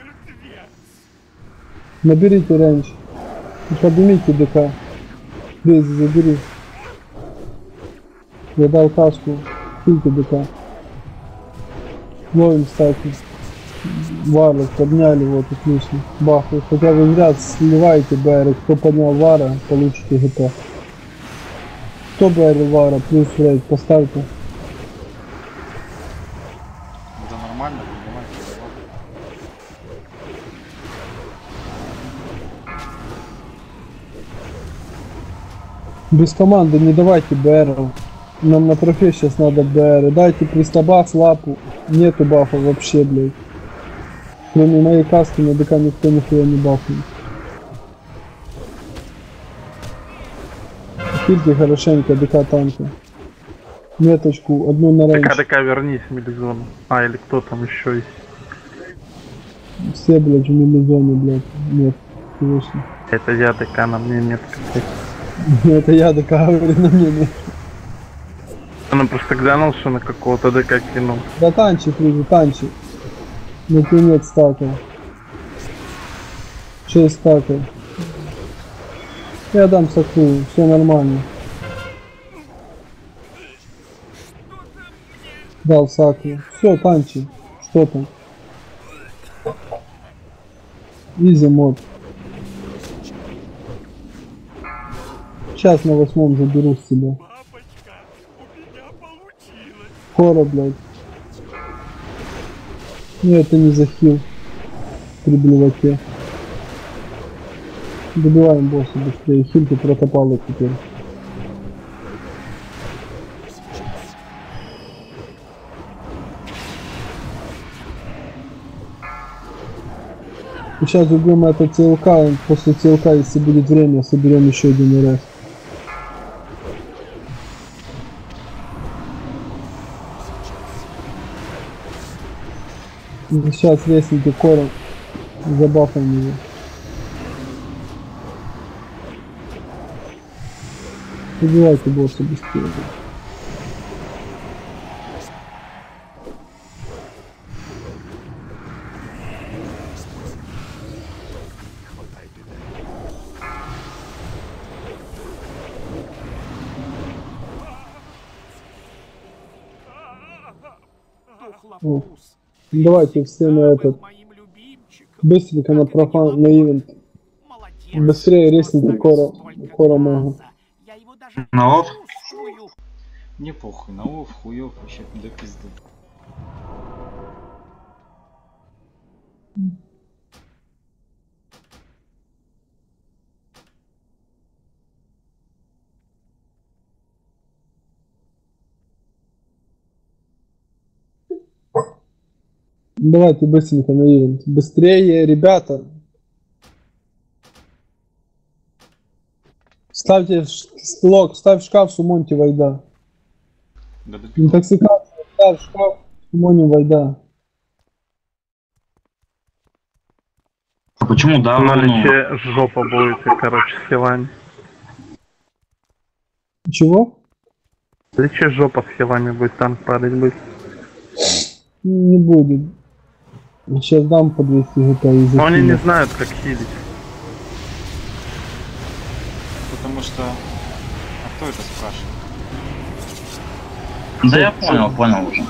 Наберите раньше. И поднимите ДК. Бейзи, забери. Я дал каску. Хильте ДК. Ловим стаки. Варлок подняли, вот отлично. Баху. Хотя вы зря сливаете БР. Кто поднял Вара, получите ГП. Кто БР Вара, плюс рейд, поставьте. Это нормально, понимаете? Без команды не давайте БР. Нам на трофей сейчас надо БР. Дайте пристабаф, лапу. Нету бафа вообще, блядь. Кроме моей каски на ДК никто нихуя не бафнет. Хильте хорошенько ДК танка. Меточку, одну на рейндж. ДК, вернись в милизону. А, или кто там еще есть? Все, блядь, в милизоне, блядь. Нет, конечно. Это я ДК, на мне нет. Это я ДК, говорю, на мне нет. Он просто глянулся на какого-то ДК кинул. Да танчи, Фризи, танчи. Ну ты нет стака. 6 стаков. Я дам саку, все нормально. Дал саку. Все, танчи. Что там? Изи мод. Сейчас на 8 заберу с тебя. Хора, блядь. Ну это не захил. При блеваке. Добиваем босса быстрее. Хильки протопало теперь. И сейчас убьем это ЦЛК, и после ЦЛК, если будет время, соберем еще один РС. И сейчас ресните кором, забафаем его. Убивайте босса быстрее. О, давайте все на этот. Быстренько на профан, на ивент. Быстрее ресните кора могу. На оф? Не похуй, на оф, хуёв, вообще до пизды. Давайте быстренько на ивент. Быстрее, ребята. Ставьте лог, ставь шкаф, сумоньте вайда. Интоксикация, ставь шкаф, сумоним вайда. А почему да? На личе жопа будет, короче, с хилами. Чего? В личе жопа с хилами будет, танк падать будет. Не будет. Сейчас дам по 200 ГП. Но они не знают, как хилить. Потому что... А кто это спрашивает? Да я понял уже.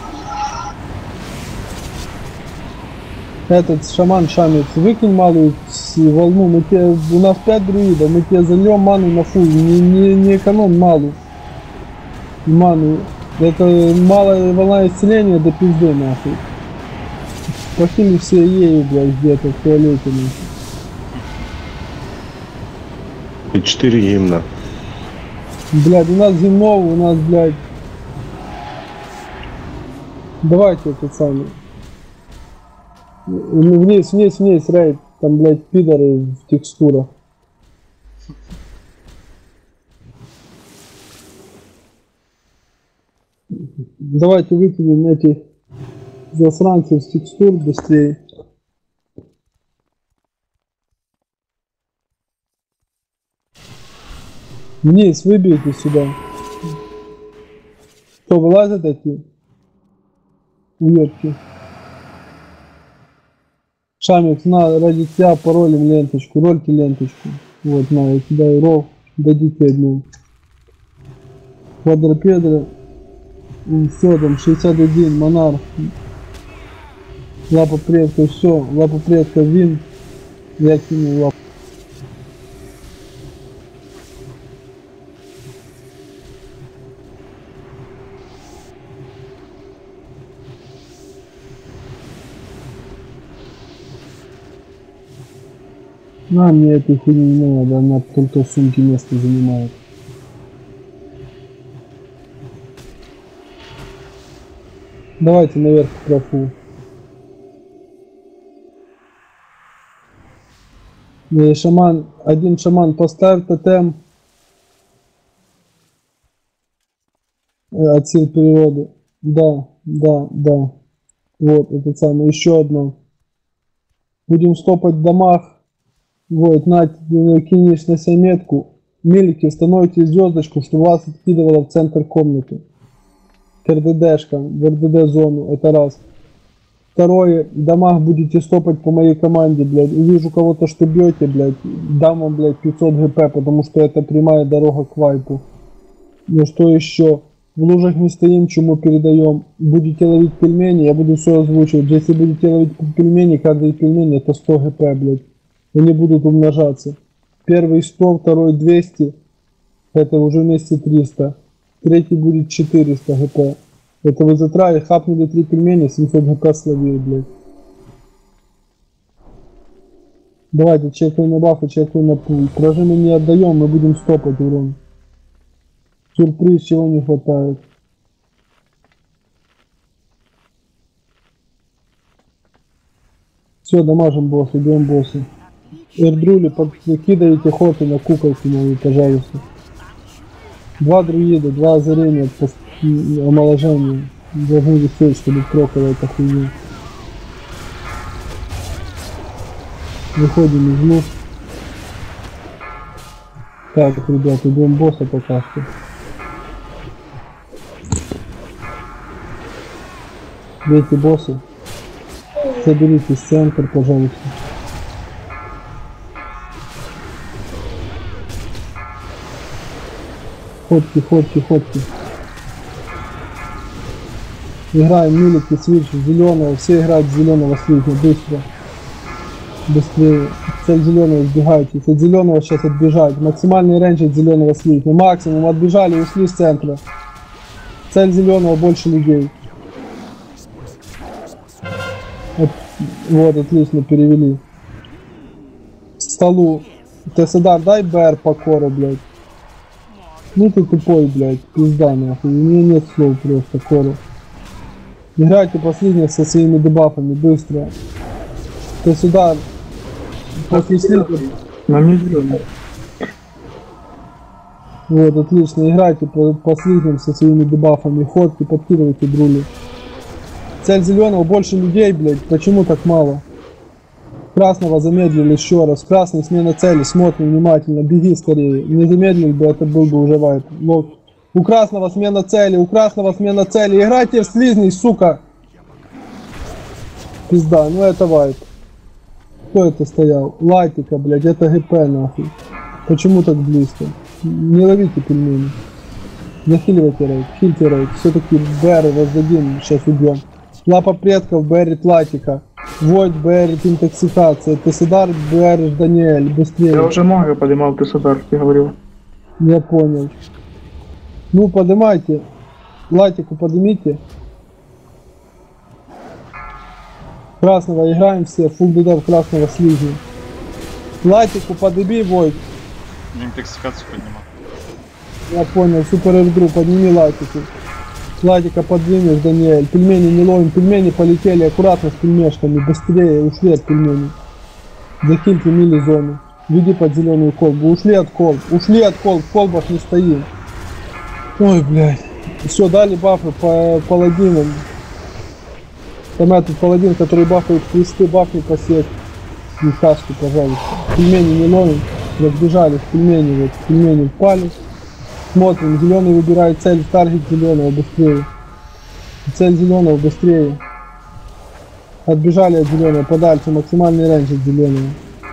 Этот шаман шамец, выкинь малую волну, мы тебе, у нас 5 друидов, мы тебе зальем ману на фул, не эконом малу. Ману. Это малая волна исцеления до пизды нахуй. Похили все ею, блядь, где-то в туалете. И 4 гимна. Блядь, у нас гимнов, у нас, блядь. Давайте этот самый. Вниз, рейд. Там, блядь, пидоры в текстурах. Давайте выкинем этих засранцев с текстур быстрее. Вниз, выбейте сюда. Кто вылазит такие? Уёбки. Шамик, на, ради тебя паролем ленточку, рольте ленточку. Вот, на, я кидаю ров, дадите одну. Квадропедра. Все, там 61, монарх. Лапа предка, все, лапа предка, вин. Я кинул лапу. На, мне этой хуйни не надо, она только в сумке место занимает. Давайте наверх к профу. Шаман, один шаман, поставь тотем от сил перевода. Да. Вот, это самое, еще одно. Будем стопать в домах. Вот, на, кинешь на себе метку. Милики, становите звездочку, чтобы вас откидывало в центр комнаты. К РДДшкам, в РДД зону, это раз. Второе, в домах будете стопать по моей команде, блядь. Увижу кого-то, что бьете, блядь, дам вам, блядь, 500 ГП, потому что это прямая дорога к вайпу. Ну что еще? В лужах не стоим, чему передаем. Будете ловить пельмени, я буду все озвучивать. Если будете ловить пельмени, каждый пельмень это 100 ГП, блядь. Они будут умножаться. Первый 100, второй 200. Это уже вместе 300. Третий будет 400 ГП. Это вы затратили, хапнули 3 пельмени, 700 ГП словили, блядь. Давайте, чекаем на бафы, чекаем на пул. Прожимы не отдаем, мы будем стопать урон. Сюрприз, чего не хватает. Все, дамажим босса, идем босса. Эрдрули, подкидывайте хоты на куколки мои, пожалуйста. 2 друида, 2 озарения, омоложения. Должны висеть, чтобы прокала эта хуйня. Выходим из лук. Так, ребят, идем босса пока что. Бейте босса. Соберитесь в центр, пожалуйста. Ходки, ходки, ходки. Играем милики, свич, зеленого. Все играют зеленого свича. Быстро. Быстрее. Цель зеленого избегайте. От зеленого сейчас отбежать. Максимальный рейндж от зеленого свича. Максимум отбежали и ушли с центра. Цель зеленого больше людей. Вот, отлично, перевели. Столу. Тесадар, дай БР по кору, блядь. Ну ты тупой, блядь, пизда нахуй. У меня нет слов просто, кору. Играйте последних со своими дебафами, быстро. Тесадар. После слипа. Вот, отлично, играйте по последним со своими дебафами. Ходки, подкидывайте друли. Цель зеленого больше людей, блядь. Почему так мало? Красного замедлили еще раз. Красный, смена цели. Смотрим внимательно. Беги скорее. Не замедлил бы, это был бы уже вайп. Вот. У красного смена цели. У красного смена цели. Играйте в слизни, сука. Пизда, ну это вайп. Кто это стоял? Лайтика, блядь. Это ГП, нахуй. Почему так близко? Не ловите пельмени. Захиливайте рейд. Хильте рейд. Все-таки БР раздадим. Сейчас убьем. Лапа предков, Беррит Латика. Войд, Беррит Интоксикация. Тесадар, Беррит Даниэль. Быстрее. Я уже много поднимал Тесадар, я говорил. Я понял. Ну, поднимайте. Латику поднимите. Красного играем все. Фулл ДД красного слизни. Латику подними, Войд. Интоксикацию поднимал. Я понял. Супер Эрдру, подними Латику. Латика подвинешь, Даниэль. Пельмени не ловим. Пельмени полетели аккуратно с пельмешками. Быстрее. Ушли от пельменей. Захильте мили зону. Веди под зеленую колбу. Ушли от колб. Ушли от колб. В колбах не стоим. Ой, блядь. Все, дали бафы по паладинам. Там этот паладин, который бафает кресты, бафни посек. И кашки, пожалуйста. Пельмени не ловим. Разбежали в пельмени. Вот пельмени впали. Смотрим, зеленый выбирает цель, таргет зеленого быстрее. Цель зеленого быстрее. Отбежали от зеленого подальше, максимальный рейндж от зеленого.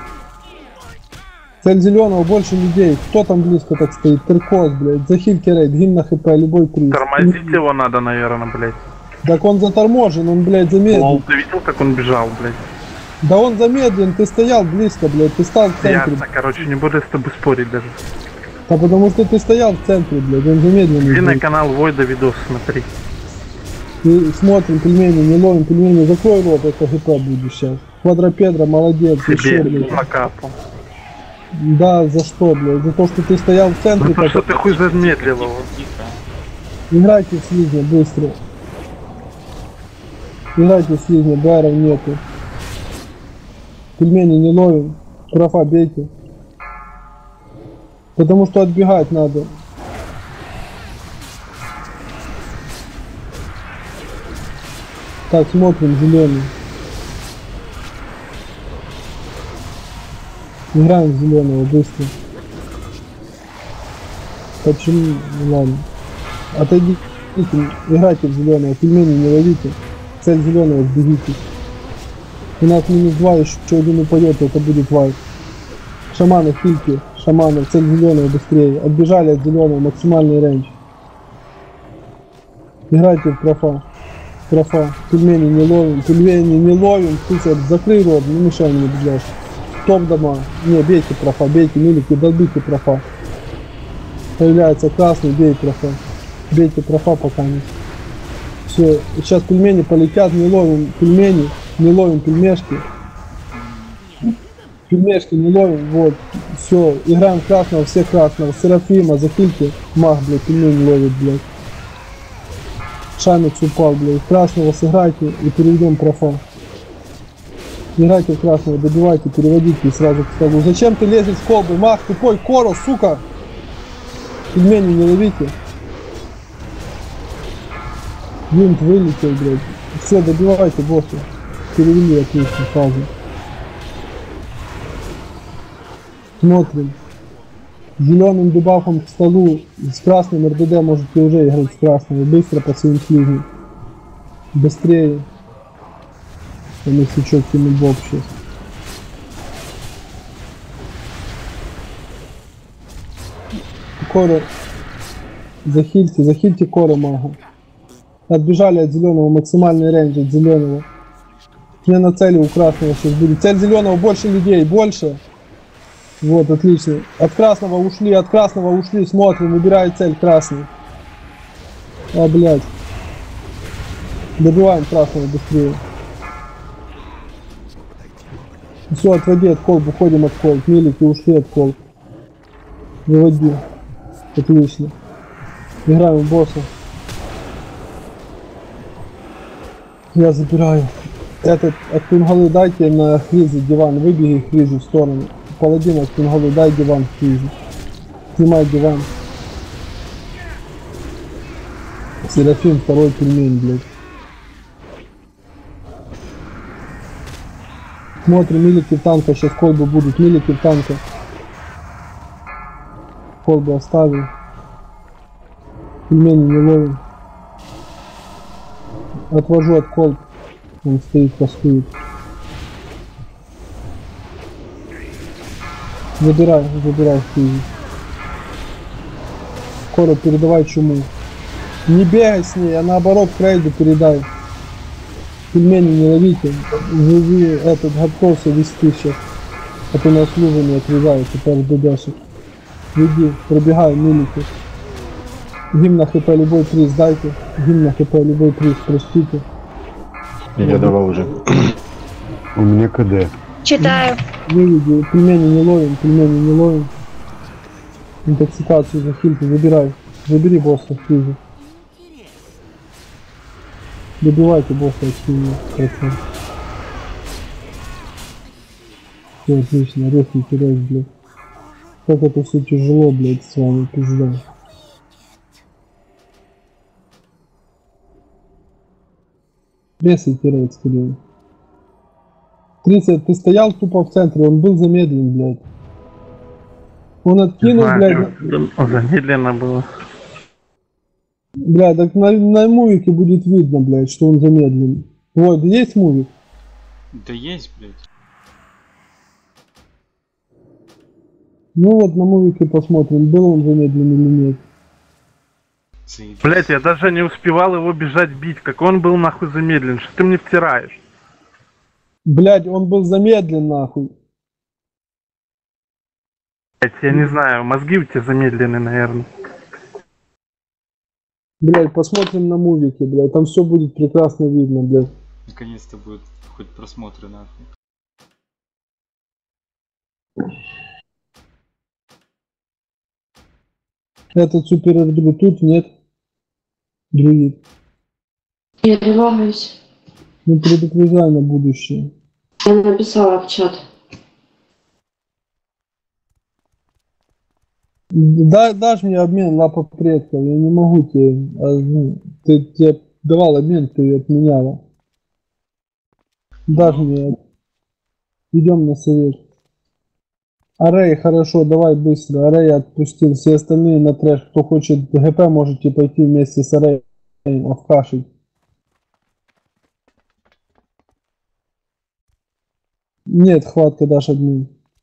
Цель зеленого больше людей. Кто там близко так стоит? Теркос, блядь. Захильте рейд, гимн на хп, любой приз. Тормозить его надо, наверное, блядь. Так он заторможен, он, блядь, замедлен. Лол, ты видел, как он бежал, блядь? Да он замедлен, ты стоял близко, блядь, ты стал в центре. Ясно, короче, не буду с тобой спорить даже. Да потому что ты стоял в центре, блядь, он замедленный. Иди на канал Войда видос смотри. И смотрим пельмени, не ловим пельмени, закрой рот, это ГП будет сейчас. Квадропедра, молодец, еще, блядь. Накапал. Да, за что, блядь? За то, что ты стоял в центре. Ну что ты хуй замедлил его. Играйте в слизня, быстро. Играйте в слизня, байров нету. Пельмени не ловим. Профа бейте. Потому что отбегать надо. Так, смотрим, зеленый. Играем в зеленого быстро. Почему? Ладно. Отойдите, играйте в зеленого, пельмени не ловите. Цель зеленого, сбегите. У нас -2, еще один упадет, это будет вайп. Шаманы, хильки, шаманы, цель зеленого быстрее. Отбежали от зеленого, максимальный рейндж. Играйте в профа. Профа. Пельмени не ловим, пельмени не ловим. Слушай, закрой рот, не мешай мне бежать. Топ дома. Не, бейте профа, бейте милики, долбите профа. Появляется красный, бей профа. Бейте профа пока не. Все, сейчас пельмени полетят, не ловим пельмени, не ловим пельмешки. Пельмешки не ловим, вот. Все, играем красного, все красного. Серафима, захильте. Мах, блядь, пельмень ловит, блядь. Шамикс упал, блядь. Красного сыграйте и переведем профа. Играйте в красного, добивайте, переводите и сразу к столу. Зачем ты лезешь в колбы? Мах, тупой, Коро, сука! Пельмени не ловите. Винт вылетел, блядь. Все, добивайте босса. Перевели отлично фазу. Смотрим. Зеленым дебафом к столу. С красным РДД можете уже играть с красным. Быстро по своим слизням. Быстрее. Там если что, кинул боб сейчас. Коро. Захильте Коро мага. Отбежали от зеленого, максимальный рейндж от зеленого. Не на цели у красного сейчас будет. Цель зеленого, больше людей, больше. Вот, отлично. От красного ушли, смотрим, выбирает цель красный. А, блядь. Добиваем красного быстрее. Все, отводи от колб, уходим от колб. Милики ушли от колб. Выводи. Отлично. Играем в босса. Я забираю. Этот от пингалы дайте на хризе диван. Выбеги хризу в сторону. Паладин от пингалы дай диван в хризе. Снимай диван. Серафим, второй пельмень, блядь. Смотрим, милики в танка, сейчас колбы будут, милики в танка. Колбы оставил. Пельмени не ловим. Отвожу от колб. Он стоит, постует. Забирай в физи. Скоро передавай чуму. Не бегай с ней, а наоборот к рейду передай. Пельмени не ловите. Живи этот, готовься вести сейчас. А то нас лужа не отрезает, теперь ДДшек. Веди, пробегай, милики. Гимн на хп любой приз дайте. Гимн на хп любой приз, простите. Я давал уже. У меня КД. Читаю. Выведи, пельмени не ловим. Интоксикацию захильте, забирай. Забери босса в физе. Добивайте босса активно. Все, отлично, резкий теряешь, блядь. Как это все тяжело, блядь, с вами, пизда. Резкий теряет, скорее. 30, ты стоял тупо в центре, он был замедлен, блядь. Он откинул, блядь. Замедленно было. Бля, так на мувике будет видно, блядь, что он замедлен. Вот, есть мувик? Да есть, блядь. Ну вот на мувике посмотрим, был он замедлен или нет. Блять, я даже не успевал его бежать бить, как он был нахуй замедлен, что ты мне втираешь? Блять, он был замедлен нахуй. Блять, я не знаю, мозги у тебя замедлены, наверное. Блять, посмотрим на мувике, блять, там все будет прекрасно видно, блять. Наконец-то будет хоть просмотры нахуй. Этот супер тут нет. Друид. Я тревожусь. Ну предупреждай на будущее. Я написала в чат. Дашь мне обмен лапа предков, я не могу тебе. Ты тебе давал обмен, ты отменяла. Дашь мне. Идем на совет. Арей, хорошо, давай быстро. Арей отпустил. Все остальные на трэш. Кто хочет ГП, можете пойти вместе с Ареем овкашить. Нет, хватка, дашь одну.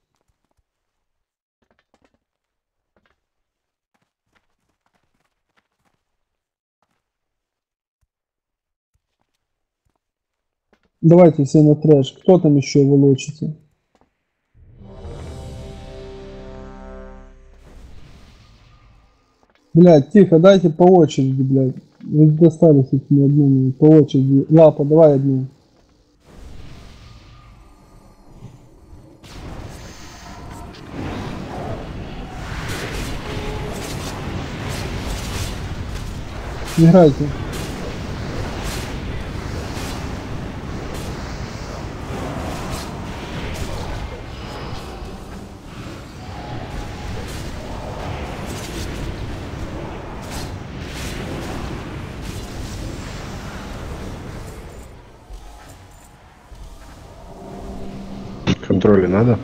Давайте все на трэш. Кто там еще волочится? Блядь, тихо, дайте по очереди, блядь. Вы достались этими одними. По очереди. Лапа, давай одну. Играйте. Контроля надо?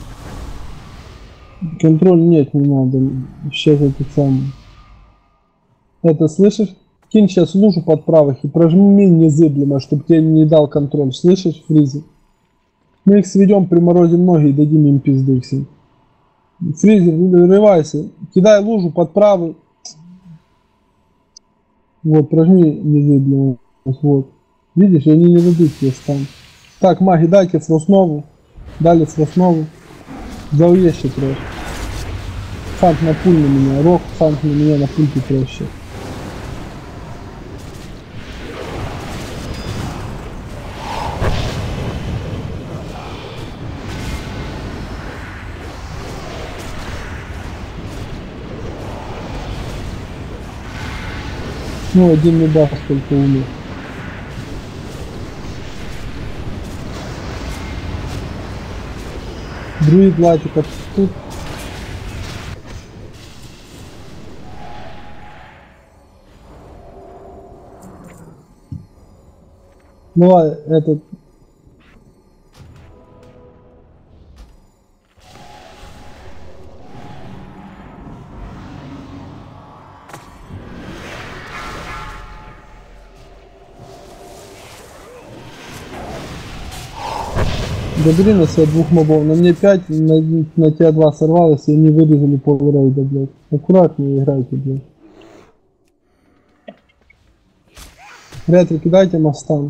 Контроль нет, не надо. Сейчас это самое. Это слышишь? Кинь сейчас лужу под правых и прожми незыблемо, чтобы тебе не дал контроль. Слышишь, Фризи? Мы их сведем, приморозим ноги и дадим им пизды всем. Фризи, вырывайся. Кидай лужу под правый. Вот, прожми незыблемо. Вот. Видишь, они не дадут тебе стан. Так, маги, дайте фроснову. Дали фроснову. Зауещи трэш. Фанк на пуль на меня. Рок, фанк на меня на пульте проще. Ну, один медах только умер. Друид латика тут. Давай, этот... Забери на себя 2 мобов, на мне 5, на тебя 2 сорвалось, и они вырезали пол рейда, блядь. Аккуратнее играйте, блядь. Ретро, кидайте мостам.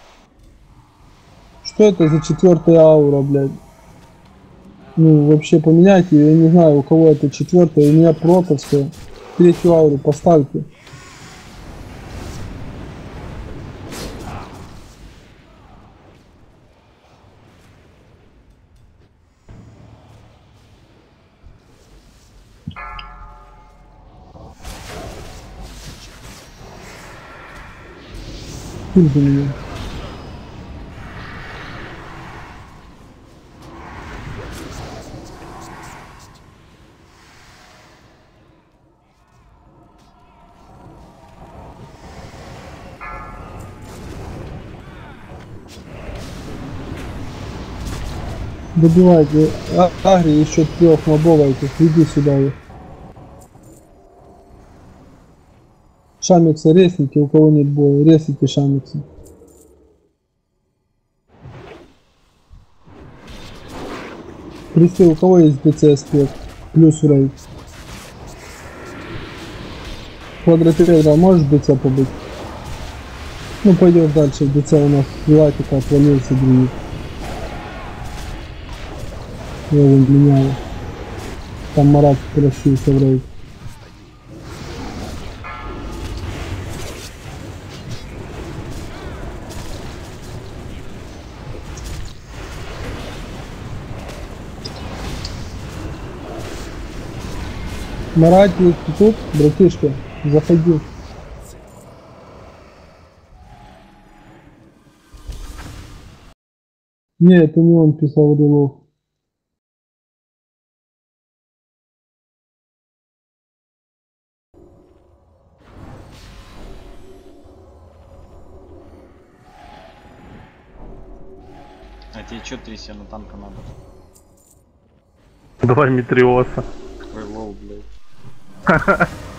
Что это за 4-я аура, блядь? Ну, вообще поменяйте, я не знаю, у кого это 4-я, у меня проковская. 3-ю ауру поставьте. Кулька меня. Добивайте агри еще 3 мобов этих, иди сюда их. Шамикса ресните, у кого нет боя, ресните Шамикса. Кресты, у кого есть ДЦ аспект, плюс рейд. Квадратиредра, можешь ДЦ побыть? Ну пойдем дальше, в ДЦ у нас Латика отвалился друид. Я его меняю. Там Марат просился в рейд. Марат, ты тут, братишка? Заходи. Не, это не он писал релов. А тебе чё трясти на танка надо? Давай Метриоса. Какой лол, блядь.